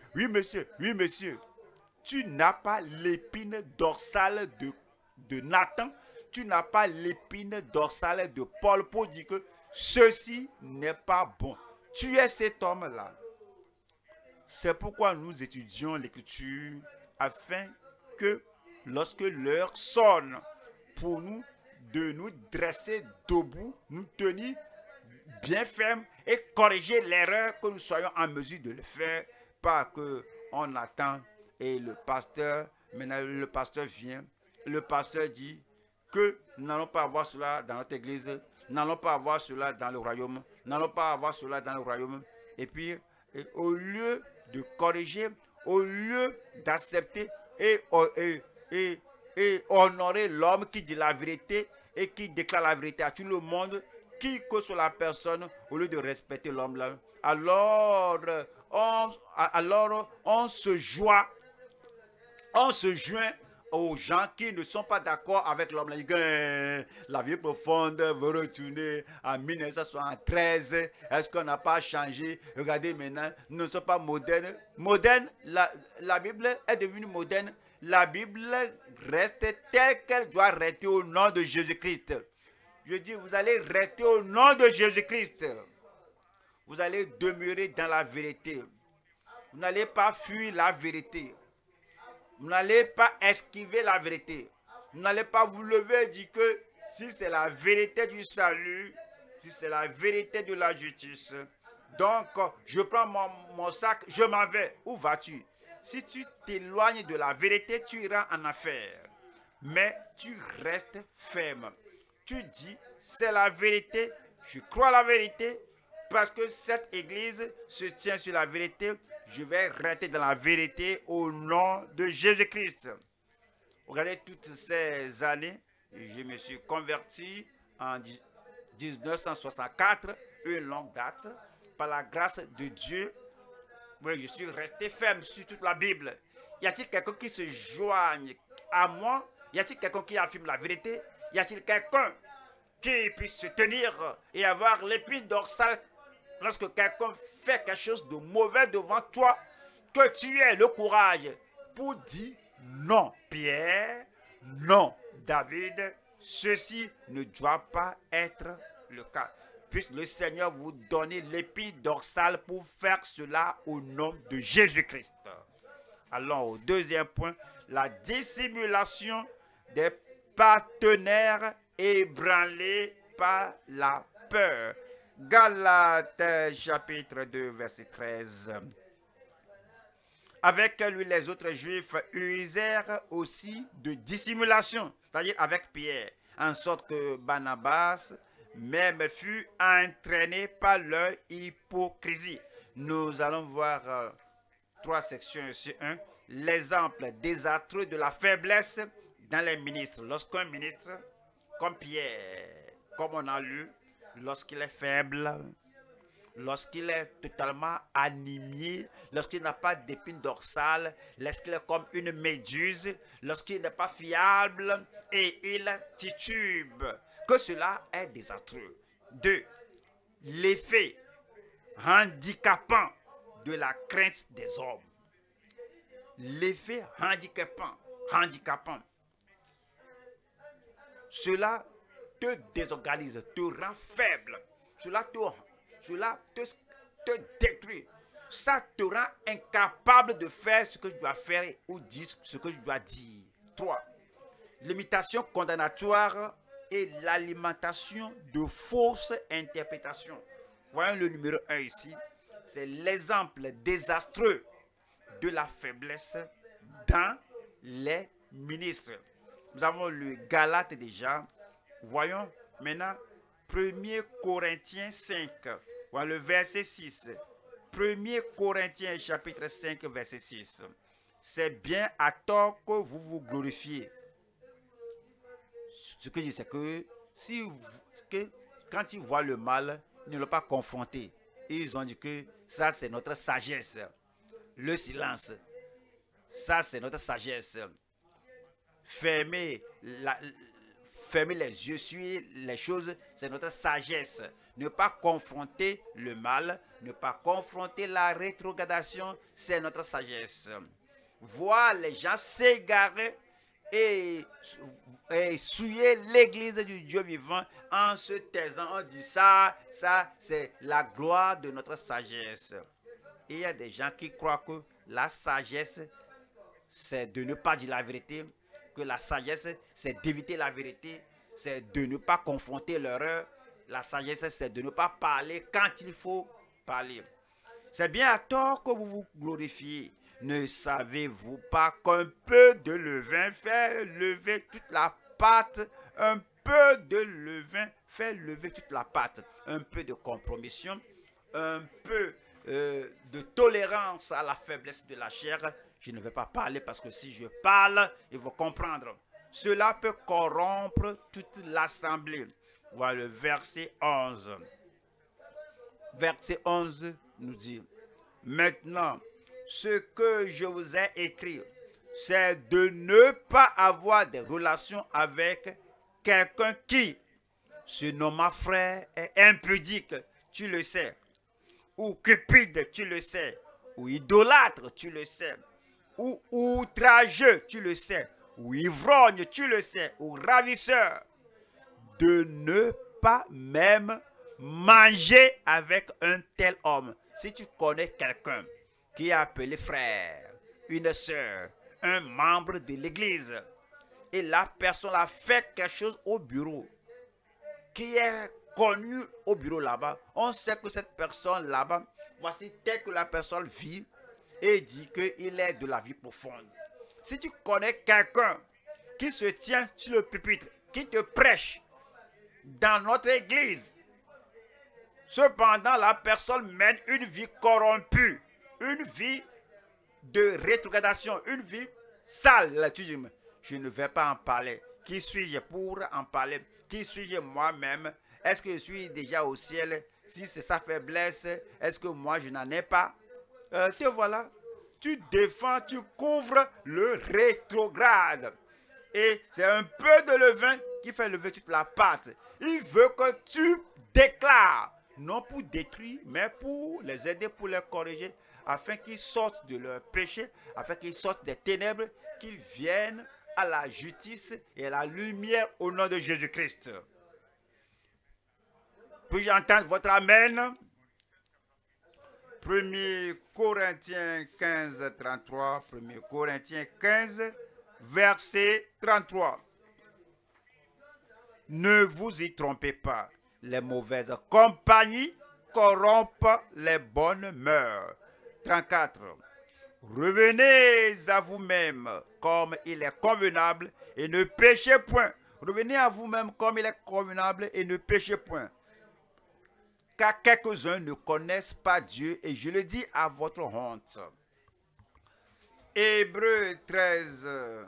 tu n'as pas l'épine dorsale de Nathan, tu n'as pas l'épine dorsale de Paul pour dire que ceci n'est pas bon. Tu es cet homme-là. C'est pourquoi nous étudions l'écriture afin que lorsque l'heure sonne pour nous de nous dresser debout, nous tenir bien fermes et corriger l'erreur, que nous soyons en mesure de le faire, pas que on attend et le pasteur, maintenant le pasteur vient, le pasteur dit que nous n'allons pas avoir cela dans notre église, nous n'allons pas avoir cela dans le royaume, nous n'allons pas avoir cela dans le royaume. Et puis, au lieu de corriger, au lieu d'accepter et honorer l'homme qui dit la vérité et qui déclare la vérité à tout le monde, qui que soit la personne, au lieu de respecter l'homme là, alors on se joint aux gens qui ne sont pas d'accord avec l'homme. La vie profonde veut retourner en 1973. Est-ce qu'on n'a pas changé? Regardez maintenant, nous ne sommes pas modernes. Moderne, la Bible est devenue moderne. La Bible reste telle qu'elle doit rester au nom de Jésus-Christ. Je dis, vous allez rester au nom de Jésus-Christ. Vous allez demeurer dans la vérité. Vous n'allez pas fuir la vérité. Vous n'allez pas esquiver la vérité. Vous n'allez pas vous lever et dire que si c'est la vérité du salut, si c'est la vérité de la justice, donc je prends mon sac, je m'en vais. Où vas-tu? Si tu t'éloignes de la vérité, tu iras en affaire. Mais tu restes ferme. Tu dis, c'est la vérité, je crois la vérité, parce que cette église se tient sur la vérité. Je vais rester dans la vérité au nom de Jésus-Christ. Regardez toutes ces années, je me suis converti en 1964, une longue date, par la grâce de Dieu. Oui, je suis resté ferme sur toute la Bible. Y a-t-il quelqu'un qui se joigne à moi? Y a-t-il quelqu'un qui affirme la vérité? Y a-t-il quelqu'un qui puisse se tenir et avoir l'épine dorsale lorsque quelqu'un fait quelque chose de mauvais devant toi, que tu aies le courage pour dire non, Pierre, non, David, ceci ne doit pas être le cas. Puisse le Seigneur vous donner l'épine dorsale pour faire cela au nom de Jésus-Christ. Allons au deuxième point, la dissimulation des partenaires ébranlés par la peur. Galates chapitre 2 verset 13. Avec lui, les autres Juifs usèrent aussi de dissimulation, c'est-à-dire avec Pierre, en sorte que Barnabas même fut entraîné par leur hypocrisie. Nous allons voir trois sections ici. L'exemple désastreux de la faiblesse dans les ministres. Lorsqu'un ministre, comme Pierre, comme on a lu, lorsqu'il est faible, lorsqu'il est totalement anémié, lorsqu'il n'a pas d'épine dorsale, lorsqu'il est comme une méduse, lorsqu'il n'est pas fiable et il titube, que cela est désastreux. 2. L'effet handicapant de la crainte des hommes. L'effet handicapant. Cela te désorganise, te rend faible. Cela te détruit. Ça te rend incapable de faire ce que je dois faire ou dire ce que je dois dire. 3. L'imitation condamnatoire et l'alimentation de fausses interprétations. Voyons le numéro 1 ici. C'est l'exemple désastreux de la faiblesse dans les ministres. Nous avons lu Galates déjà. Voyons maintenant 1 Corinthiens 5, voilà le verset 6. 1 Corinthiens chapitre 5, verset 6. C'est bien à tort que vous vous glorifiez. Ce que je dis, c'est que, quand ils voient le mal, ils ne l'ont pas confronté. Et ils ont dit que ça, c'est notre sagesse. Le silence, ça, c'est notre sagesse. Fermer les yeux sur les choses, c'est notre sagesse. Ne pas confronter le mal, ne pas confronter la rétrogradation, c'est notre sagesse. Voir les gens s'égarer et souiller l'église du Dieu vivant en se taisant, on dit ça, c'est la gloire de notre sagesse. Et il y a des gens qui croient que la sagesse, c'est de ne pas dire la vérité, que la sagesse, c'est d'éviter la vérité, c'est de ne pas confronter l'erreur. La sagesse, c'est de ne pas parler quand il faut parler. C'est bien à tort que vous vous glorifiez. Ne savez-vous pas qu'un peu de levain fait lever toute la pâte? Un peu de levain fait lever toute la pâte. Un peu de compromission, un peu de tolérance à la faiblesse de la chair. Je ne vais pas parler parce que si je parle, il faut comprendre. Cela peut corrompre toute l'assemblée. Voilà le verset 11. Verset 11 nous dit: maintenant, ce que je vous ai écrit, c'est de ne pas avoir des relations avec quelqu'un qui se nomme frère est impudique, tu le sais, ou cupide, tu le sais, ou idolâtre, tu le sais, ou outrageux, tu le sais, ou ivrogne, tu le sais, ou ravisseur, de ne pas même manger avec un tel homme. Si tu connais quelqu'un qui est appelé frère, une sœur, un membre de l'église, et la personne a fait quelque chose au bureau, qui est connu au bureau là-bas, on sait que cette personne là-bas, voici tel que la personne vit, et dit qu'il est de la vie profonde. Si tu connais quelqu'un qui se tient sur le pupitre, qui te prêche dans notre église, cependant la personne mène une vie corrompue, une vie de rétrogradation, une vie sale, tu dis, je ne vais pas en parler. Qui suis-je pour en parler? Qui suis-je moi-même? Est-ce que je suis déjà au ciel? Si c'est sa faiblesse, est-ce que moi je n'en ai pas? Te voilà, tu défends, tu couvres le rétrograde. Et c'est un peu de levain qui fait lever toute la pâte. Il veut que tu déclares, non pour détruire, mais pour les aider, pour les corriger, afin qu'ils sortent de leur péché, afin qu'ils sortent des ténèbres, qu'ils viennent à la justice et à la lumière au nom de Jésus-Christ. Puis-je entendre votre Amen? 1 Corinthiens 15, 33. 1 Corinthiens 15, verset 33. Ne vous y trompez pas. Les mauvaises compagnies corrompent les bonnes mœurs. 34. Revenez à vous-même comme il est convenable et ne péchez point. Revenez à vous-même comme il est convenable et ne péchez point. Car quelques-uns ne connaissent pas Dieu et je le dis à votre honte. Hébreux 13,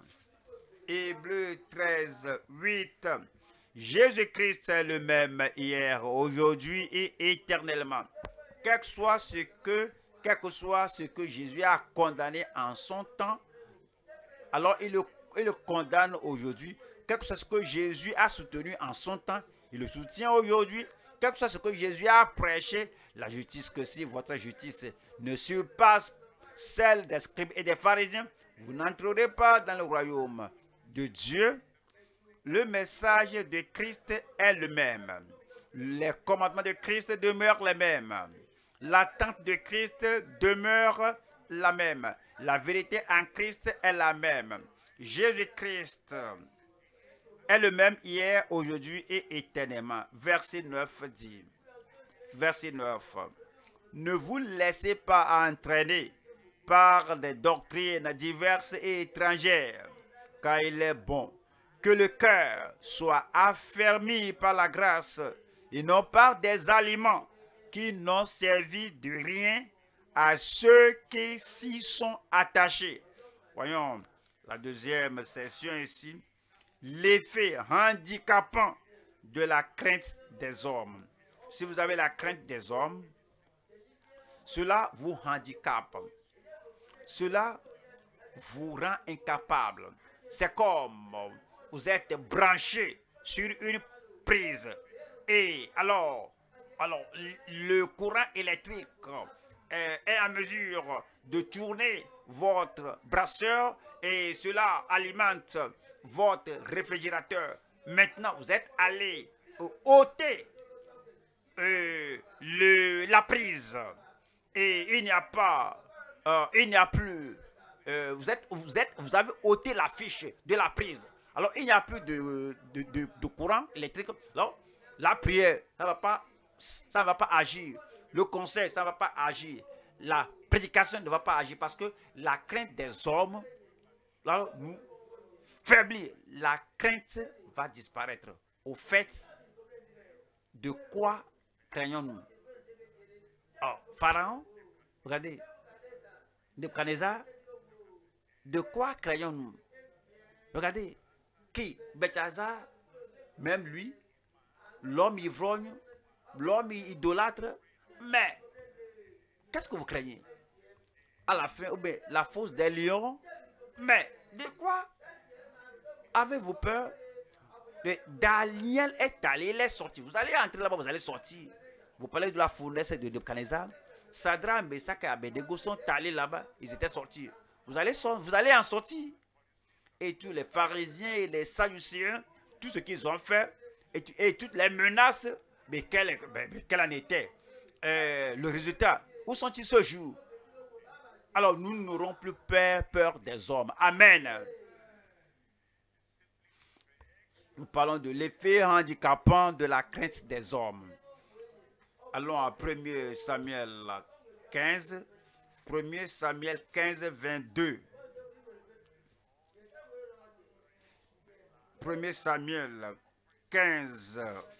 8. Jésus-Christ est le même hier, aujourd'hui et éternellement. Quel que soit ce que Jésus a condamné en son temps, alors il le condamne aujourd'hui. Quel que soit ce que Jésus a soutenu en son temps, il le soutient aujourd'hui. Quel que soit ce que Jésus a prêché, la justice, que si votre justice ne surpasse celle des scribes et des pharisiens, vous n'entrerez pas dans le royaume de Dieu. Le message de Christ est le même. Les commandements de Christ demeurent les mêmes. L'attente de Christ demeure la même. La vérité en Christ est la même. Jésus-Christ est le même hier, aujourd'hui et éternellement. Verset 9 dit, verset 9, ne vous laissez pas entraîner par des doctrines diverses et étrangères, car il est bon que le cœur soit affermi par la grâce et non par des aliments qui n'ont servi de rien à ceux qui s'y sont attachés. Voyons la deuxième session ici. L'effet handicapant de la crainte des hommes. Si vous avez la crainte des hommes, cela vous handicape. Cela vous rend incapable. C'est comme vous êtes branché sur une prise. Et alors le courant électrique est en mesure de tourner votre brasseur et cela alimente votre réfrigérateur. Maintenant, vous êtes allé ôter la prise et il n'y a pas, vous avez ôté la fiche de la prise. Alors, il n'y a plus de courant électrique. Alors, la prière, ça ne va pas agir. Le conseil, ça ne va pas agir. La prédication ne va pas agir parce que la crainte des hommes, là, nous faiblit. La crainte va disparaître. Au fait, de quoi craignons-nous? Oh, Pharaon, regardez, Nebuchadnezzar, de quoi craignons-nous? Regardez, qui? Belshazzar, même lui, l'homme ivrogne, l'homme idolâtre, mais qu'est-ce que vous craignez? À la fin, la fosse des lions, mais de quoi avez-vous peur? Daniel est allé, il est sorti. Vous allez entrer là-bas, vous allez sortir. Vous parlez de la fournaise de Nebuchadnezzar. Sadra, Meshach et Abednego sont allés là-bas, ils étaient sortis. Vous allez en sortir. Et tous les pharisiens et les sadducéens, tout ce qu'ils ont fait, et toutes les menaces, mais quel en était le résultat? Où sont-ils ce jour? Alors nous n'aurons plus peur des hommes. Amen. Nous parlons de l'effet handicapant de la crainte des hommes. Allons à 1 Samuel 15. 1 Samuel 15, 22. 1 Samuel 15,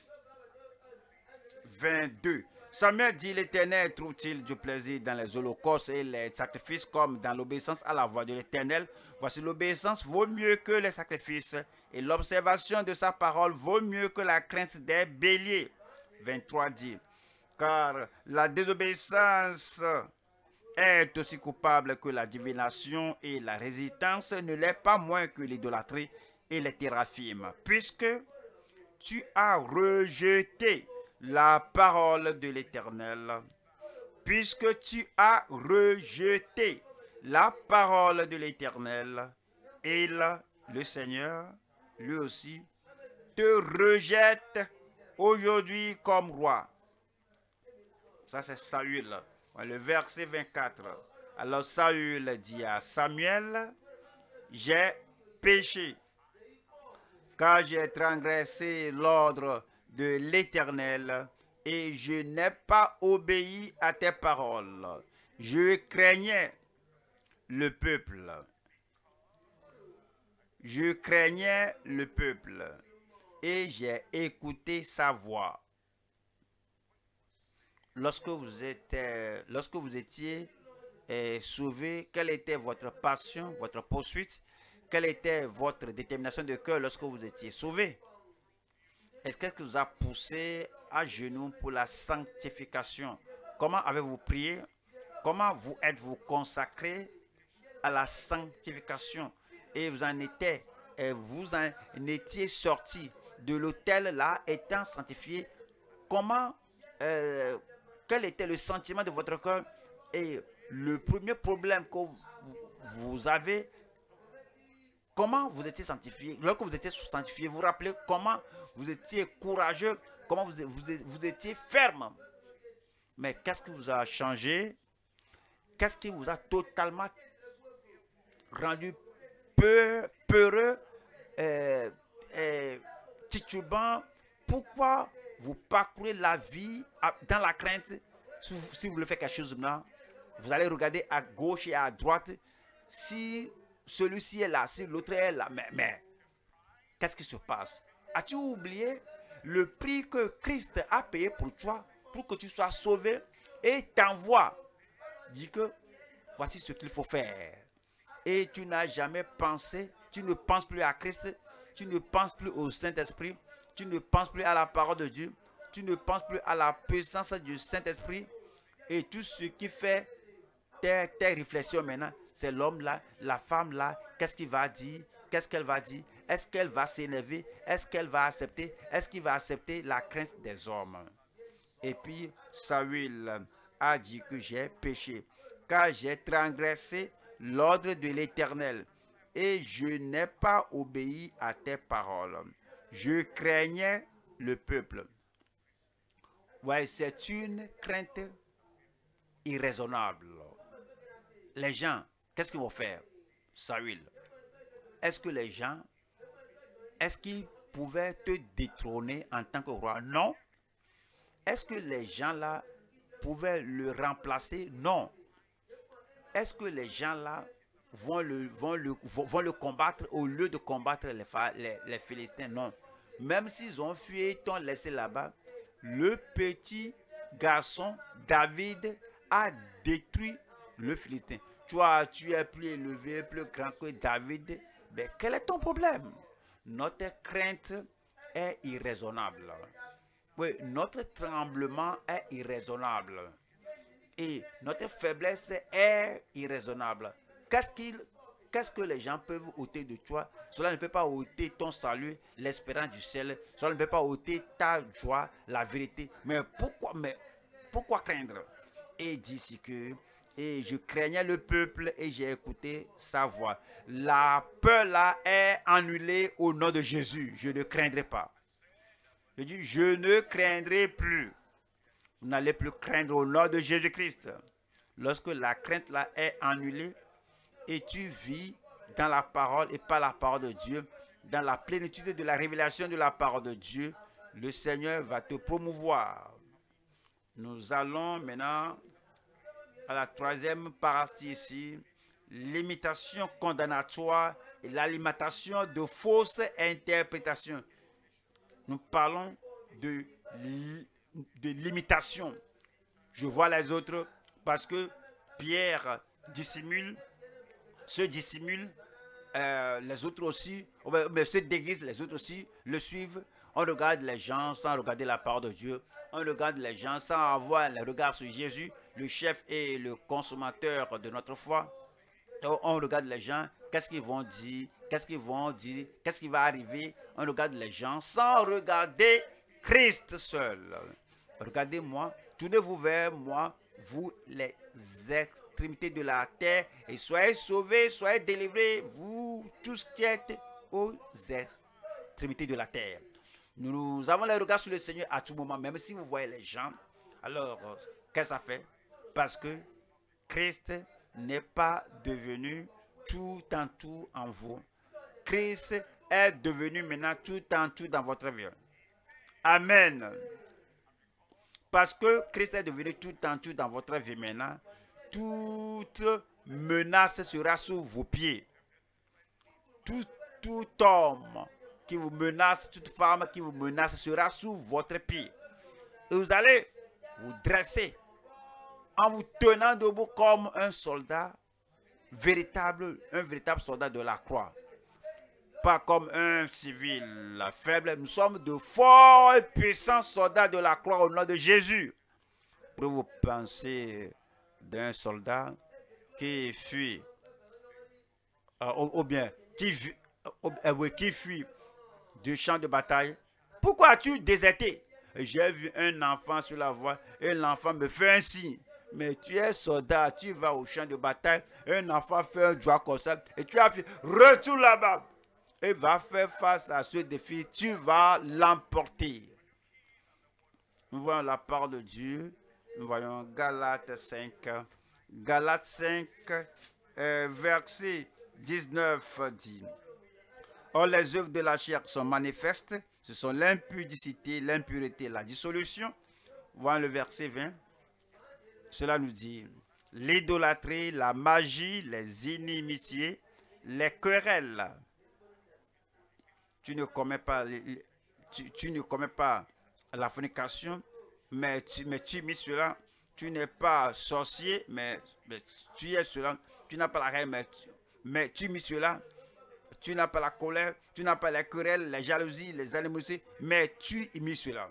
22. Samuel dit, l'Éternel trouve-t-il du plaisir dans les holocaustes et les sacrifices comme dans l'obéissance à la voix de l'Éternel? Voici, l'obéissance vaut mieux que les sacrifices et l'observation de sa parole vaut mieux que la crainte des béliers. 23 dit, car la désobéissance est aussi coupable que la divination et la résistance ne l'est pas moins que l'idolâtrie et les téraphimes, puisque tu as rejeté la parole de l'Éternel, puisque tu as rejeté la parole de l'Éternel, il, le Seigneur, lui aussi, te rejette aujourd'hui comme roi. Ça, c'est Saül. Le verset 24. Alors Saül dit à Samuel, j'ai péché, car j'ai transgressé l'ordre de l'Éternel et je n'ai pas obéi à tes paroles. Je craignais le peuple. Je craignais le peuple et j'ai écouté sa voix. Lorsque vous étiez sauvé, quelle était votre passion, votre poursuite? Quelle était votre détermination de cœur lorsque vous étiez sauvé? Est-ce que vous a poussé à genoux pour la sanctification? Comment avez-vous prié? Comment vous êtes-vous consacré à la sanctification? Et vous en étiez sorti de l'autel là, étant sanctifié. Comment, quel était le sentiment de votre cœur? Et le premier problème que vous avez, comment vous étiez sanctifié? Lorsque vous étiez sanctifié, vous vous rappelez comment vous étiez courageux, comment vous étiez ferme. Mais qu'est-ce qui vous a changé? Qu'est-ce qui vous a totalement rendu peureux, titubant? Pourquoi vous parcourez la vie dans la crainte? Si vous voulez faire quelque chose maintenant, vous allez regarder à gauche et à droite. Si celui-ci est là, si l'autre est là, mais qu'est-ce qui se passe? As-tu oublié le prix que Christ a payé pour toi, pour que tu sois sauvé, et t'envoie? Dis que voici ce qu'il faut faire. Et tu n'as jamais pensé, tu ne penses plus à Christ, tu ne penses plus au Saint-Esprit, tu ne penses plus à la parole de Dieu, tu ne penses plus à la puissance du Saint-Esprit. Et tout ce qui fait tes réflexions maintenant, c'est l'homme là, la femme là, qu'est-ce qu'il va dire, qu'est-ce qu'elle va dire, est-ce qu'elle va s'énerver, est-ce qu'elle va accepter, est-ce qu'il va accepter la crainte des hommes? Et puis Saül a dit que j'ai péché, car j'ai transgressé l'ordre de l'Éternel et je n'ai pas obéi à tes paroles. Je craignais le peuple. Ouais, c'est une crainte irraisonnable. Les gens, qu'est-ce qu'ils vont faire? Saül, est-ce que les gens, est-ce qu'ils pouvaient te détrôner en tant que roi? Non. Est-ce que les gens là pouvaient le remplacer? Non. Est-ce que les gens là vont le combattre au lieu de combattre les Philistins? Non. Même s'ils ont fui et t'ont laissé là-bas, le petit garçon David a détruit le Philistin. Toi, tu es plus élevé, plus grand que David. Mais quel est ton problème? Notre crainte est irraisonnable. Oui, notre tremblement est irraisonnable. Et notre faiblesse est irraisonnable. Qu'est-ce que les gens peuvent ôter de toi? Cela ne peut pas ôter ton salut, l'espérance du ciel. Cela ne peut pas ôter ta joie, la vérité. Mais pourquoi craindre? Et d'ici que et je craignais le peuple et j'ai écouté sa voix. La peur là est annulée au nom de Jésus. Je ne craindrai pas. Je dis, je ne craindrai plus. Vous n'allez plus craindre au nom de Jésus-Christ. Lorsque la crainte là est annulée et tu vis dans la parole et par la parole de Dieu, dans la plénitude de la révélation de la parole de Dieu, le Seigneur va te promouvoir. Nous allons maintenant à la troisième partie ici, l'imitation condamnatoire et l'alimentation de fausses interprétations. Nous parlons de l'imitation. Je vois les autres parce que Pierre se dissimule, les autres aussi, mais se déguisent, les autres aussi le suivent. On regarde les gens sans regarder la parole de Dieu. On regarde les gens sans avoir le regard sur Jésus, le chef et le consommateur de notre foi. On regarde les gens, qu'est-ce qu'ils vont dire, qu'est-ce qu'ils vont dire, qu'est-ce qui va arriver. On regarde les gens sans regarder Christ seul. Regardez-moi, tournez-vous vers moi, vous les extrémités de la terre, et soyez sauvés, soyez délivrés, vous tous qui êtes aux extrémités de la terre. Nous avons les regards sur le Seigneur à tout moment, même si vous voyez les gens. Alors, qu'est-ce que ça fait? Parce que Christ n'est pas devenu tout en tout en vous. Christ est devenu maintenant tout en tout dans votre vie. Amen. Parce que Christ est devenu tout en tout dans votre vie maintenant, toute menace sera sous vos pieds. Tout homme qui vous menace, toute femme qui vous menace sera sous votre pied. Et vous allez vous dresser en vous tenant debout comme un soldat véritable, un véritable soldat de la croix. Pas comme un civil faible. Nous sommes de forts et puissants soldats de la croix au nom de Jésus. Pour vous penser d'un soldat qui fuit, ou bien qui fuit du champ de bataille. Pourquoi as-tu déserté? J'ai vu un enfant sur la voie et l'enfant me fait un signe. Mais tu es soldat, tu vas au champ de bataille, un enfant fait un doigt comme ça et tu as fait retourne là-bas. Et va faire face à ce défi, tu vas l'emporter. Nous voyons la parole de Dieu. Nous voyons Galates 5. Galates 5, verset 19 dit. Or, les œuvres de la chair sont manifestes. Ce sont l'impudicité, l'impureté, la dissolution. Voyons le verset 20. Cela nous dit l'idolâtrie, la magie, les inimitiés, les querelles. Tu ne commets pas la fornication, mais tu mis cela. Tu n'es pas sorcier, mais tu es cela. Tu n'as pas la haine, mais tu mis cela. Tu n'as pas la colère, tu n'as pas les querelles, les jalousies, les animosités, mais tu mis cela.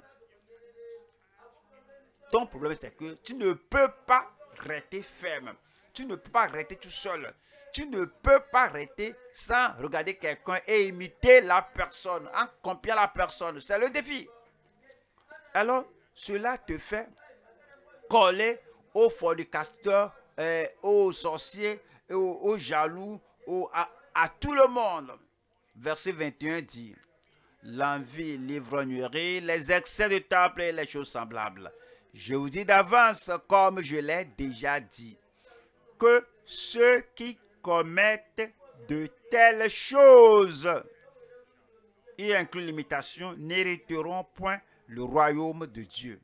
Ton problème, c'est que tu ne peux pas rester ferme. Tu ne peux pas rester tout seul. Tu ne peux pas rester sans regarder quelqu'un et imiter la personne, en copiant la personne. C'est le défi. Alors, cela te fait coller aux fornicateurs, aux sorciers, aux jaloux, à tout le monde. Verset 21 dit, l'envie, l'ivrognerie, les excès de temple et les choses semblables. Je vous dis d'avance, comme je l'ai déjà dit, que ceux qui commettent de telles choses, y inclut l'imitation, n'hériteront point le royaume de Dieu.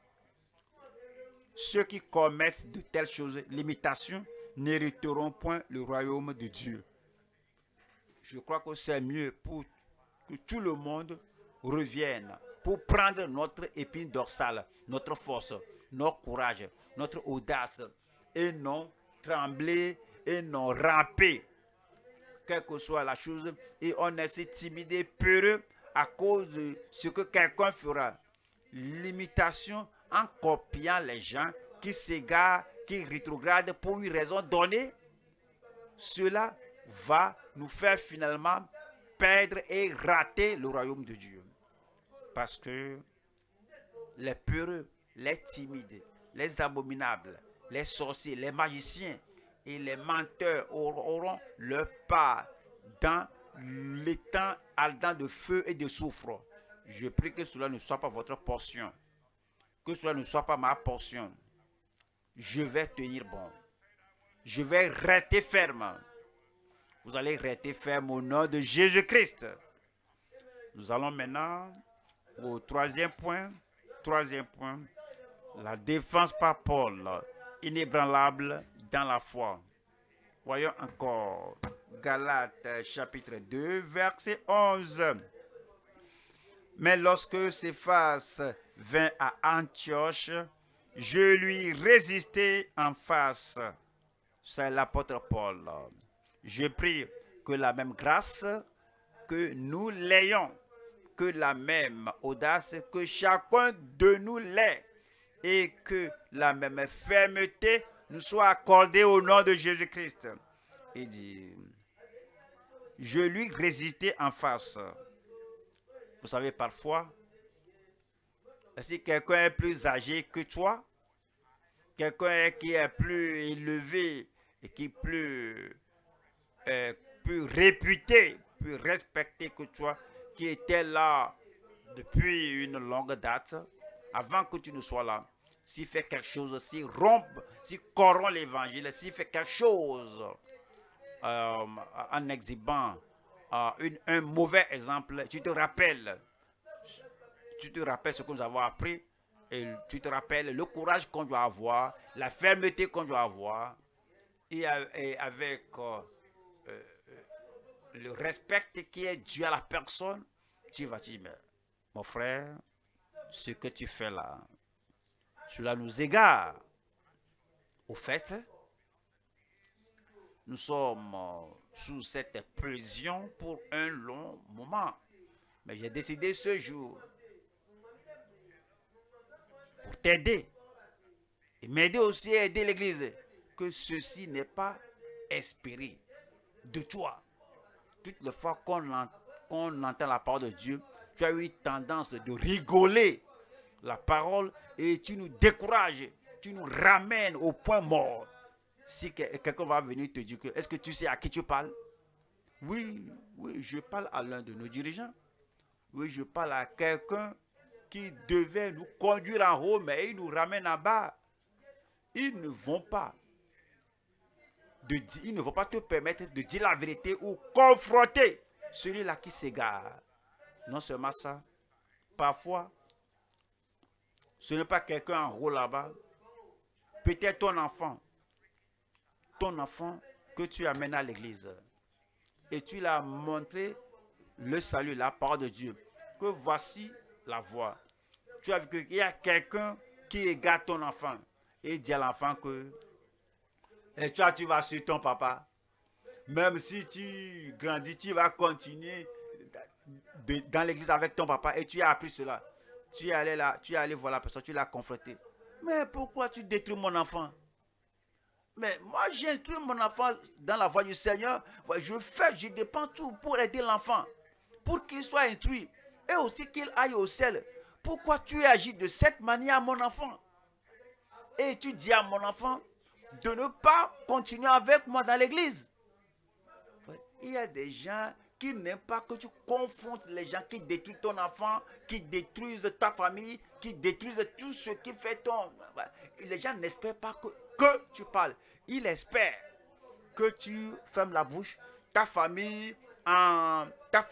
Ceux qui commettent de telles choses, l'imitation, n'hériteront point le royaume de Dieu. Je crois que c'est mieux pour que tout le monde revienne pour prendre notre épine dorsale, notre force, notre courage, notre audace, et non trembler, et non ramper, quelle que soit la chose, et on est si timide et peureux à cause de ce que quelqu'un fera. L'imitation en copiant les gens qui s'égarent, qui rétrogradent pour une raison donnée, cela va nous faire finalement perdre et rater le royaume de Dieu. Parce que les peureux, les timides, les abominables, les sorciers, les magiciens et les menteurs auront leur part dans l'étang ardent de feu et de soufre. Je prie que cela ne soit pas votre portion. Que cela ne soit pas ma portion. Je vais tenir bon. Je vais rester ferme. Vous allez rester ferme au nom de Jésus-Christ. Nous allons maintenant au troisième point. Troisième point. La défense par Paul, inébranlable dans la foi. Voyons encore Galates chapitre 2, verset 11. Mais lorsque Céphas vint à Antioche, je lui résistai en face. C'est l'apôtre Paul. Je prie que la même grâce que nous l'ayons, que la même audace que chacun de nous l'ait, et que la même fermeté nous soit accordée au nom de Jésus-Christ. Il dit, je lui résistais en face. Vous savez, parfois, si quelqu'un est plus âgé que toi, quelqu'un qui est plus élevé et qui est plus réputé, plus respecté que toi, qui était là depuis une longue date, avant que tu ne sois là, s'il fait quelque chose, s'il corrompt l'évangile, s'il fait quelque chose en exhibant un mauvais exemple, tu te rappelles ce que nous avons appris et tu te rappelles le courage qu'on doit avoir, la fermeté qu'on doit avoir et avec le respect qui est dû à la personne, tu vas dire, mais mon frère, ce que tu fais là, cela nous égare. Au fait, nous sommes sous cette pression pour un long moment. Mais j'ai décidé ce jour pour t'aider et m'aider aussi à aider l'Église, que ceci n'est pas inspiré de toi. Toutes les fois qu'on entend la parole de Dieu, tu as eu tendance de rigoler la parole et tu nous décourages, tu nous ramènes au point mort. Si quelqu'un va venir te dire que, est-ce que tu sais à qui tu parles? Oui, oui, je parle à l'un de nos dirigeants. Oui, je parle à quelqu'un qui devait nous conduire en haut, mais il nous ramène en bas. Ils ne vont pas te permettre de dire la vérité ou confronter celui-là qui s'égare. Non seulement ça, parfois, ce n'est pas quelqu'un en haut là-bas, peut-être ton enfant que tu amènes à l'église et tu l'as montré le salut, la parole de Dieu, que voici la voie. Tu as vu qu'il y a quelqu'un qui égare ton enfant et dit à l'enfant que et toi tu vas sur ton papa. Même si tu grandis, tu vas continuer dans l'église avec ton papa et tu as appris cela. Tu es allé là, tu es allé voir la personne, tu l'as confronté. Mais pourquoi tu détruis mon enfant? Mais moi, j'instruis mon enfant dans la voie du Seigneur. Je dépends tout pour aider l'enfant, pour qu'il soit instruit et aussi qu'il aille au ciel. Pourquoi tu agis de cette manière, mon enfant? Et tu dis à mon enfant de ne pas continuer avec moi dans l'église. Il y a des gens qui n'aiment pas que tu confrontes les gens qui détruisent ton enfant, qui détruisent ta famille, qui détruisent tout ce qui fait ton... Les gens n'espèrent pas que tu parles. Ils espèrent que tu fermes la bouche, ta famille allant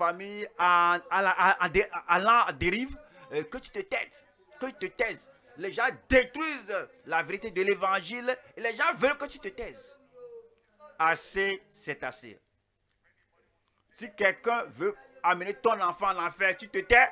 à dérive, que tu te taises. Les gens détruisent la vérité de l'évangile et les gens veulent que tu te taises. Assez, c'est assez. Si quelqu'un veut amener ton enfant en enfer, tu te tais.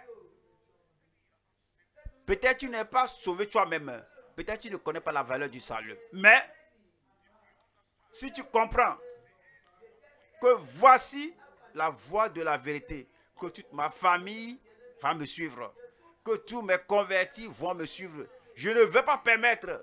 Peut-être tu n'es pas sauvé toi-même. Peut-être tu ne connais pas la valeur du salut. Mais, si tu comprends que voici la voie de la vérité, que toute ma famille va me suivre, que tous mes convertis vont me suivre, je ne veux pas permettre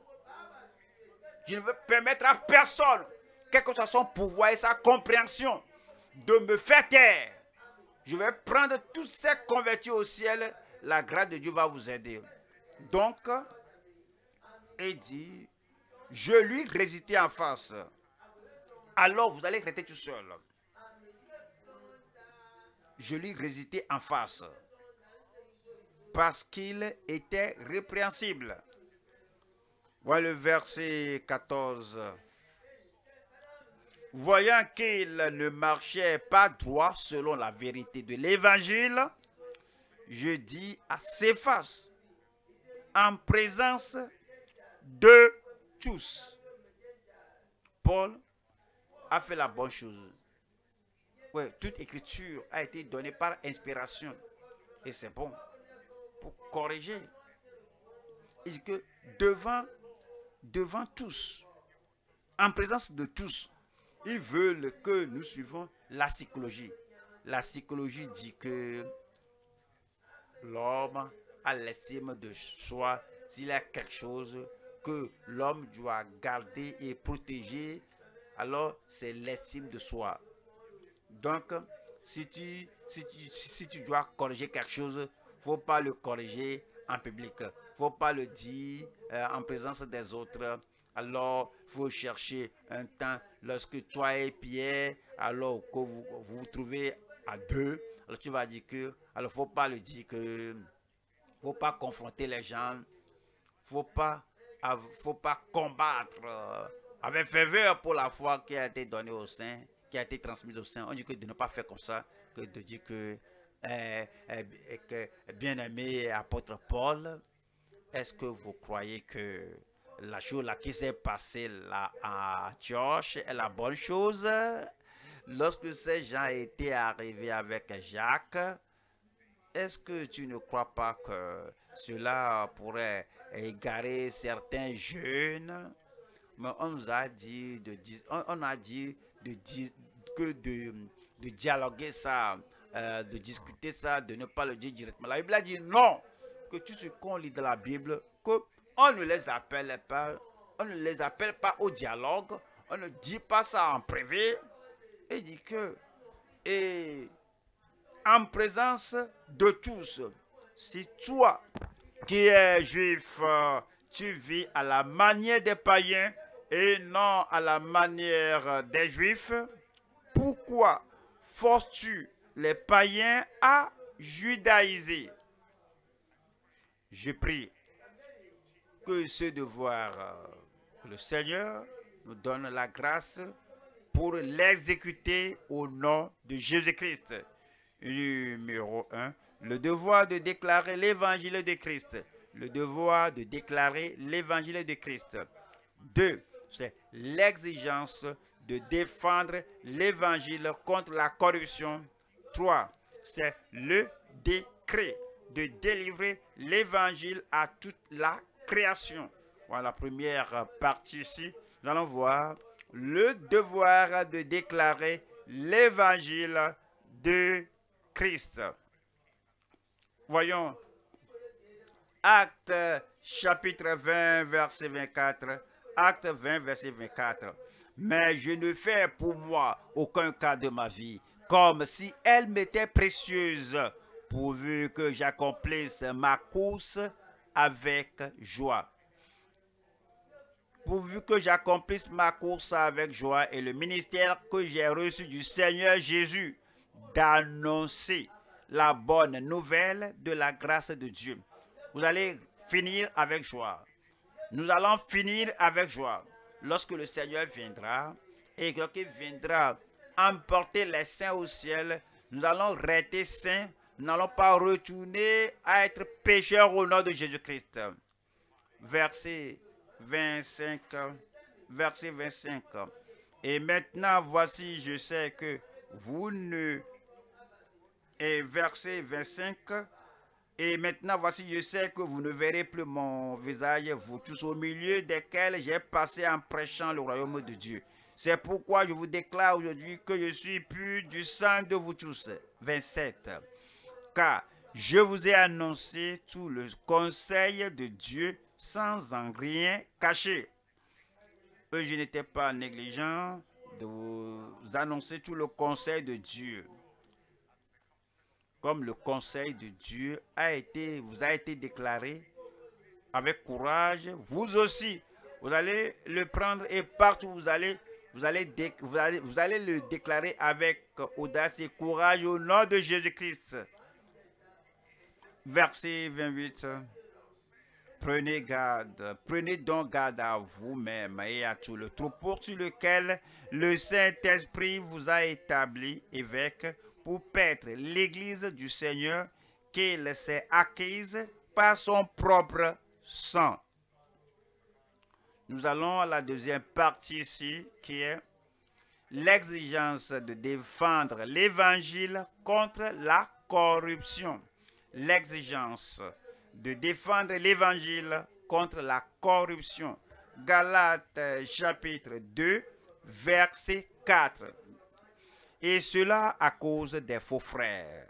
à personne, quel que soit son pouvoir et sa compréhension, de me faire taire. Je vais prendre tous ces convertis au ciel. La grâce de Dieu va vous aider. Donc, il dit, je lui résistais en face. Alors vous allez rester tout seul. Je lui résistais en face. Parce qu'il était répréhensible. Voilà le verset 14. Voyant qu'il ne marchait pas droit selon la vérité de l'évangile, je dis à Céphas, en présence de tous. Paul a fait la bonne chose. Oui, toute écriture a été donnée par inspiration. Et c'est bon pour corriger. Il dit que devant tous, en présence de tous, ils veulent que nous suivons la psychologie. La psychologie dit que l'homme a l'estime de soi. S'il y a quelque chose que l'homme doit garder et protéger, alors c'est l'estime de soi. Donc, si tu dois corriger quelque chose, il ne faut pas le corriger en public. Il ne faut pas le dire en présence des autres. Alors, il faut chercher un temps lorsque toi et Pierre, alors que vous trouvez à deux, alors tu vas dire que, alors il ne faut pas le dire que, il ne faut pas confronter les gens, faut pas combattre avec ferveur pour la foi qui a été donnée au sein, qui a été transmise au sein. On dit que de ne pas faire comme ça, que de dire que bien-aimé apôtre Paul, est-ce que vous croyez que la chose là qui s'est passée là à Antioche est la bonne chose? Lorsque ces gens étaient arrivés avec Jacques, est-ce que tu ne crois pas que cela pourrait égarer certains jeunes? Mais on nous a dit on a dit de dialoguer ça, de discuter ça, de ne pas le dire directement. La Bible a dit non, que tout ce qu'on lit dans la Bible, qu'on ne les appelle pas, on ne les appelle pas au dialogue, on ne dit pas ça en privé, et dit que, et en présence de tous, si toi qui es juif, tu vis à la manière des païens et non à la manière des juifs, pourquoi forces-tu les païens à judaïser? Je prie que ce devoir, que le Seigneur nous donne la grâce pour l'exécuter au nom de Jésus-Christ. Numéro 1, le devoir de déclarer l'évangile de Christ. Le devoir de déclarer l'évangile de Christ. 2, c'est l'exigence de défendre l'évangile contre la corruption. 3, c'est le décret de délivrer l'évangile à toute la création. Voilà la première partie ici. Nous allons voir le devoir de déclarer l'évangile de Christ. Voyons Acte chapitre 20, verset 24. Acte 20, verset 24. Mais je ne fais pour moi aucun cas de ma vie, comme si elle m'était précieuse, pourvu que j'accomplisse ma course avec joie. Pourvu que j'accomplisse ma course avec joie et le ministère que j'ai reçu du Seigneur Jésus, d'annoncer la bonne nouvelle de la grâce de Dieu. Vous allez finir avec joie. Nous allons finir avec joie. Lorsque le Seigneur viendra et qu'il viendra emporter les saints au ciel, nous allons rester saints. Nous n'allons pas retourner à être pécheurs au nom de Jésus-Christ. Verset 25. Verset 25. Et maintenant, voici, je sais que vous ne... Et verset 25. Et maintenant, voici, je sais que vous ne verrez plus mon visage, vous tous au milieu desquels j'ai passé en prêchant le royaume de Dieu. C'est pourquoi je vous déclare aujourd'hui que je suis pur du sang de vous tous. 27. Car je vous ai annoncé tout le conseil de Dieu sans en rien cacher. Je n'étais pas négligent de vous annoncer tout le conseil de Dieu. Comme le conseil de Dieu vous a été déclaré avec courage, vous aussi, vous allez le prendre et partout où vous allez le déclarer avec audace et courage au nom de Jésus-Christ. Verset 28. Prenez donc garde à vous-même et à tout le troupeau sur lequel le Saint-Esprit vous a établi évêque pour paître l'Église du Seigneur qu'il s'est acquise par son propre sang. Nous allons à la deuxième partie ici, qui est l'exigence de défendre l'Évangile contre la corruption. L'exigence de défendre l'Évangile contre la corruption. Galates chapitre 2, verset 4. Et cela à cause des faux frères,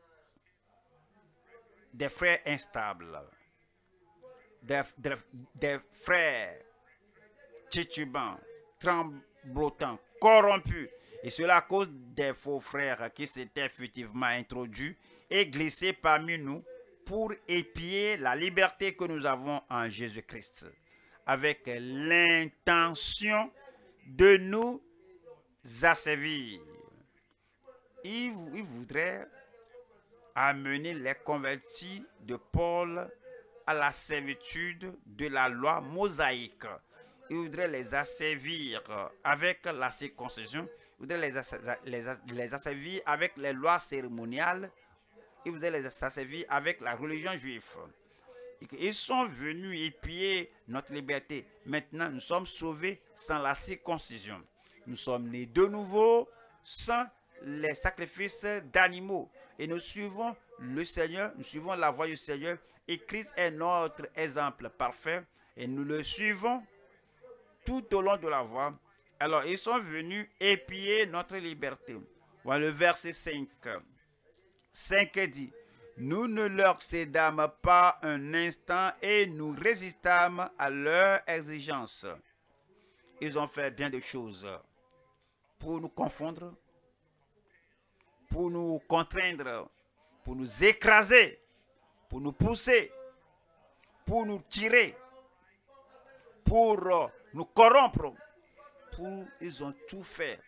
des frères instables, des frères titubants, blottants, corrompus. Et cela à cause des faux frères qui s'étaient furtivement introduits et glissés parmi nous pour épier la liberté que nous avons en Jésus-Christ, avec l'intention de nous asservir. Il voudrait amener les convertis de Paul à la servitude de la loi mosaïque. Il voudrait les asservir avec la circoncision. Il voudrait les asservir avec les lois cérémoniales. Il voudrait les asservir avec la religion juive. Ils sont venus épier notre liberté. Maintenant, nous sommes sauvés sans la circoncision. Nous sommes nés de nouveau sans les sacrifices d'animaux. Et nous suivons le Seigneur, nous suivons la voie du Seigneur. Et Christ est notre exemple parfait. Et nous le suivons tout au long de la voie. Alors, ils sont venus épier notre liberté. Voilà le verset 5. 5 dit, nous ne leur cédâmes pas un instant et nous résistâmes à leurs exigences. Ils ont fait bien des choses pour nous confondre, pour nous contraindre, pour nous écraser, pour nous pousser, pour nous tirer, pour nous corrompre. Ils ont tout fait.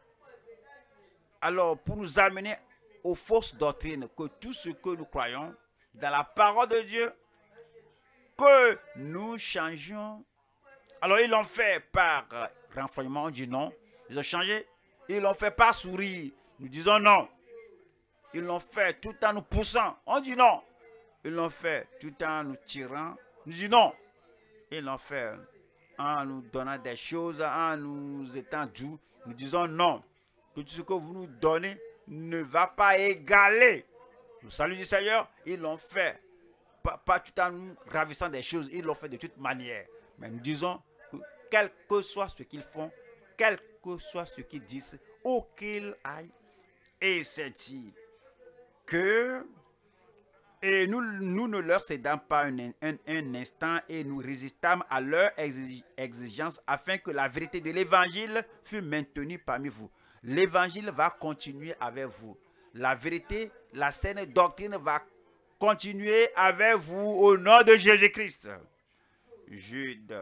Alors, pour nous amener aux fausses doctrines, que tout ce que nous croyons dans la parole de Dieu, que nous changions. Alors, ils l'ont fait par renfrognement, on dit non. Ils ont changé. Ils l'ont fait par sourire. Nous disons non. Ils l'ont fait tout en nous poussant. On dit non. Ils l'ont fait tout en nous tirant. Nous disons non. Ils l'ont fait en nous donnant des choses, en nous étant doux. Nous disons non. Tout ce que vous nous donnez ne va pas égaler le salut du Seigneur. Ils l'ont fait pas tout en nous ravissant des choses. Ils l'ont fait de toute manière. Mais nous disons que quel que soit ce qu'ils font, quel que soit ce qu'ils disent, où qu'ils aillent, et c'est dit que et nous ne leur cédons pas un instant et nous résistâmes à leurs exigences afin que la vérité de l'évangile fût maintenue parmi vous. L'évangile va continuer avec vous. La vérité, la saine doctrine va continuer avec vous au nom de Jésus-Christ. Jude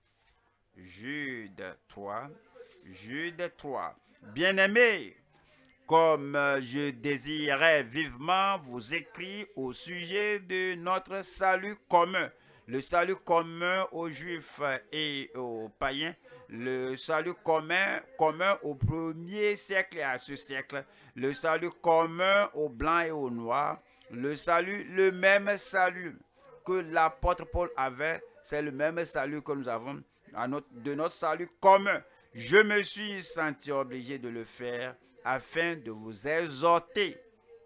3. Bien-aimés, comme je désirais vivement vous écrire au sujet de notre salut commun, le salut commun aux Juifs et aux païens, le salut commun au premier siècle et à ce siècle, le salut commun aux blancs et aux noirs, le même salut que l'apôtre Paul avait, c'est le même salut que nous avons de notre salut commun. Je me suis senti obligé de le faire afin de vous exhorter.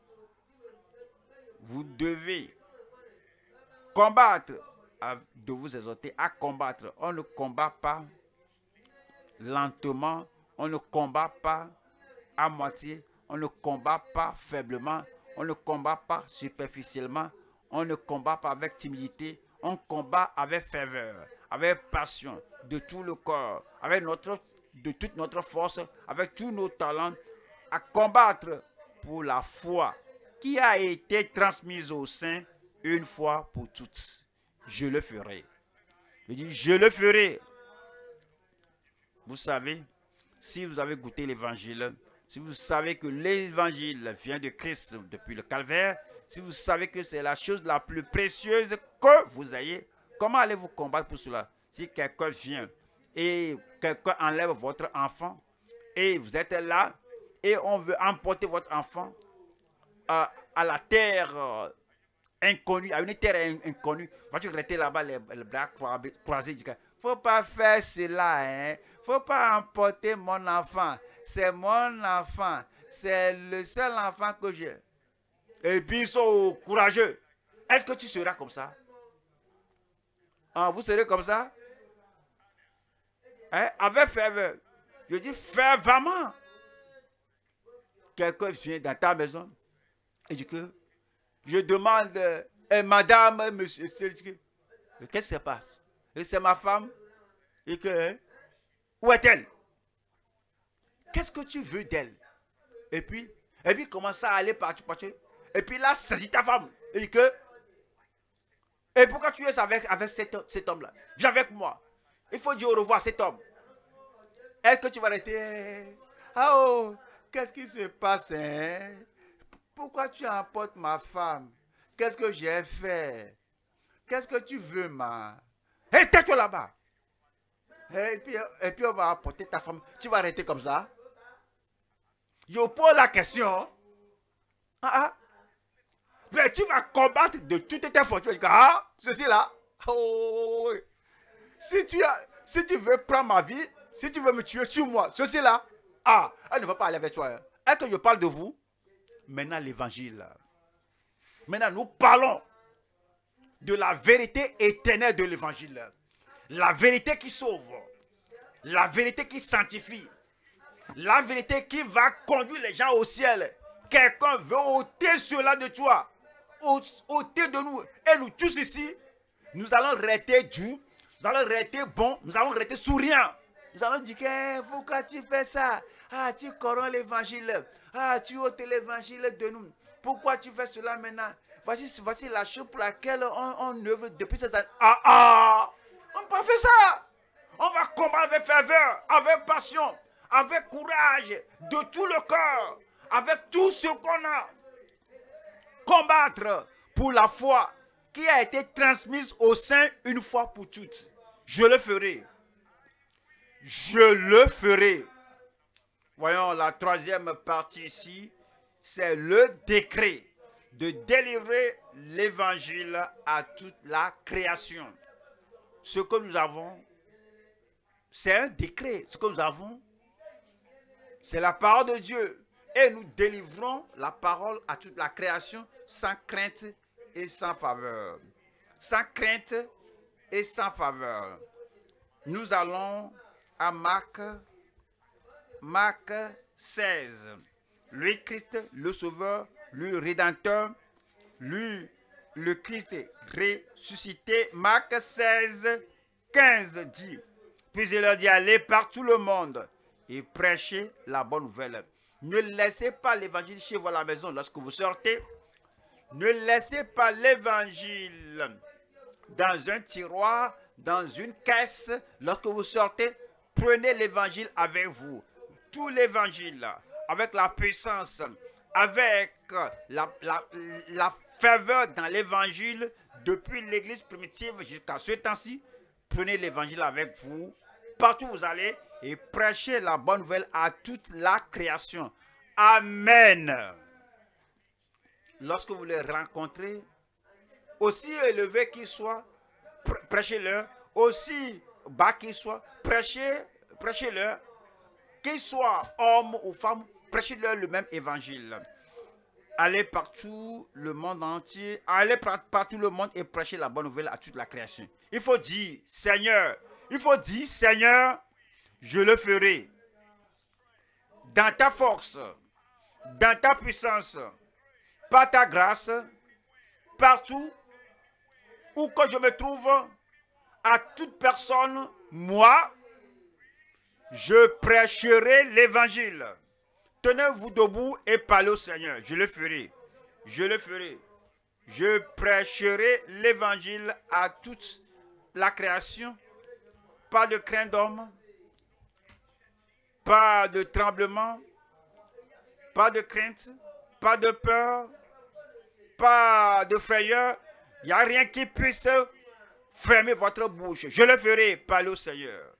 Vous devez combattre, de vous exhorter à combattre. On ne combat pas lentement, on ne combat pas à moitié, on ne combat pas faiblement, on ne combat pas superficiellement, on ne combat pas avec timidité, on combat avec ferveur, avec passion, de tout le corps, de toute notre force, avec tous nos talents, à combattre pour la foi qui a été transmise aux saints une fois pour toutes. Je le ferai. Je dis, je le ferai. Vous savez, si vous avez goûté l'évangile, si vous savez que l'évangile vient de Christ depuis le calvaire, si vous savez que c'est la chose la plus précieuse que vous ayez, comment allez-vous combattre pour cela? Si quelqu'un vient et quelqu'un enlève votre enfant et vous êtes là et on veut emporter votre enfant à la terre inconnue, à une terre inconnue, vas-tu rester là-bas les bras croisés? Il ne faut pas faire cela, hein? Faut pas emporter mon enfant. C'est mon enfant. C'est le seul enfant que j'ai. Et puis ils sont courageux. Est-ce que tu seras comme ça? Ah, vous serez comme ça? Hein? Avec ferveur. Je dis fervemment. Quelqu'un vient dans ta maison et dit que je demande, madame, monsieur, qu'est-ce qui se passe? Et c'est ma femme. Et que, où est-elle? qu'est-ce que tu veux d'elle? Et puis commence à aller partout. Et puis là, saisis ta femme. Et pourquoi tu es avec cet homme-là? Viens avec moi. Il faut dire au revoir à cet homme. Est-ce que tu vas rester? Ah oh, qu'est-ce qui se passe, hein? Pourquoi tu emportes ma femme? Qu'est-ce que j'ai fait? Qu'est-ce que tu veux, ma? Hé, tais-toi là-bas. Et puis on va apporter ta femme. Tu vas rester comme ça? Je pose la question. Mais tu vas combattre de toutes tes forces. Ceci là. Oh, si tu veux prendre ma vie, si tu veux me tuer, tue-moi. Ceci là. Elle ne va pas aller avec toi. Est-ce que je parle de vous? Maintenant, l'évangile. Maintenant, nous parlons de la vérité éternelle de l'évangile. La vérité qui sauve. La vérité qui sanctifie. La vérité qui va conduire les gens au ciel. Quelqu'un veut ôter cela de toi. Ôter de nous. Et nous tous ici, nous allons rester durs. Nous allons rester bons. Nous allons rester souriants. Nous allons dire que pourquoi tu fais ça? Tu corromps l'évangile. Tu ôtes l'évangile de nous. Pourquoi tu fais cela maintenant? Voici la chose pour laquelle on œuvre depuis ces années. On ne peut pas faire ça. On va combattre avec ferveur, avec passion, avec courage, de tout le corps, avec tout ce qu'on a. Combattre pour la foi qui a été transmise au sein une fois pour toutes. Je le ferai. Je le ferai. Voyons la troisième partie ici. C'est le décret de délivrer l'évangile à toute la création. Ce que nous avons, c'est un décret. Ce que nous avons, c'est la parole de Dieu. Et nous délivrons la parole à toute la création sans crainte et sans faveur. Sans crainte et sans faveur. Nous allons à Marc 16. Lui, Christ, le Sauveur, lui, le Rédempteur, lui, le Christ ressuscité. Marc 16, 15 dit, puis il leur dit, allez par tout le monde et prêchez la bonne nouvelle. Ne laissez pas l'évangile chez vous à la maison lorsque vous sortez. Ne laissez pas l'évangile dans un tiroir, dans une caisse. Lorsque vous sortez, prenez l'évangile avec vous. Tout l'évangile, avec la puissance, avec la ferveur dans l'évangile, depuis l'église primitive jusqu'à ce temps-ci, prenez l'évangile avec vous, partout où vous allez, et prêchez la bonne nouvelle à toute la création. Amen. Lorsque vous les rencontrez, aussi élevé qu'il soit, prêchez-leur. Aussi bas qu'il soit, prêchez-leur. Qu'il soit homme ou femme, prêchez-leur le même évangile. Allez partout le monde entier, allez partout le monde et prêchez la bonne nouvelle à toute la création. Il faut dire, Seigneur, je le ferai. Dans ta force, dans ta puissance, par ta grâce, partout où que je me trouve, à toute personne, moi, je prêcherai l'évangile. Tenez-vous debout et parlez au Seigneur. Je le ferai. Je le ferai. Je prêcherai l'évangile à toute la création. Pas de crainte d'homme. Pas de tremblement. Pas de crainte. Pas de peur. Pas de frayeur. Il n'y a rien qui puisse fermer votre bouche. Je le ferai. Parlez au Seigneur.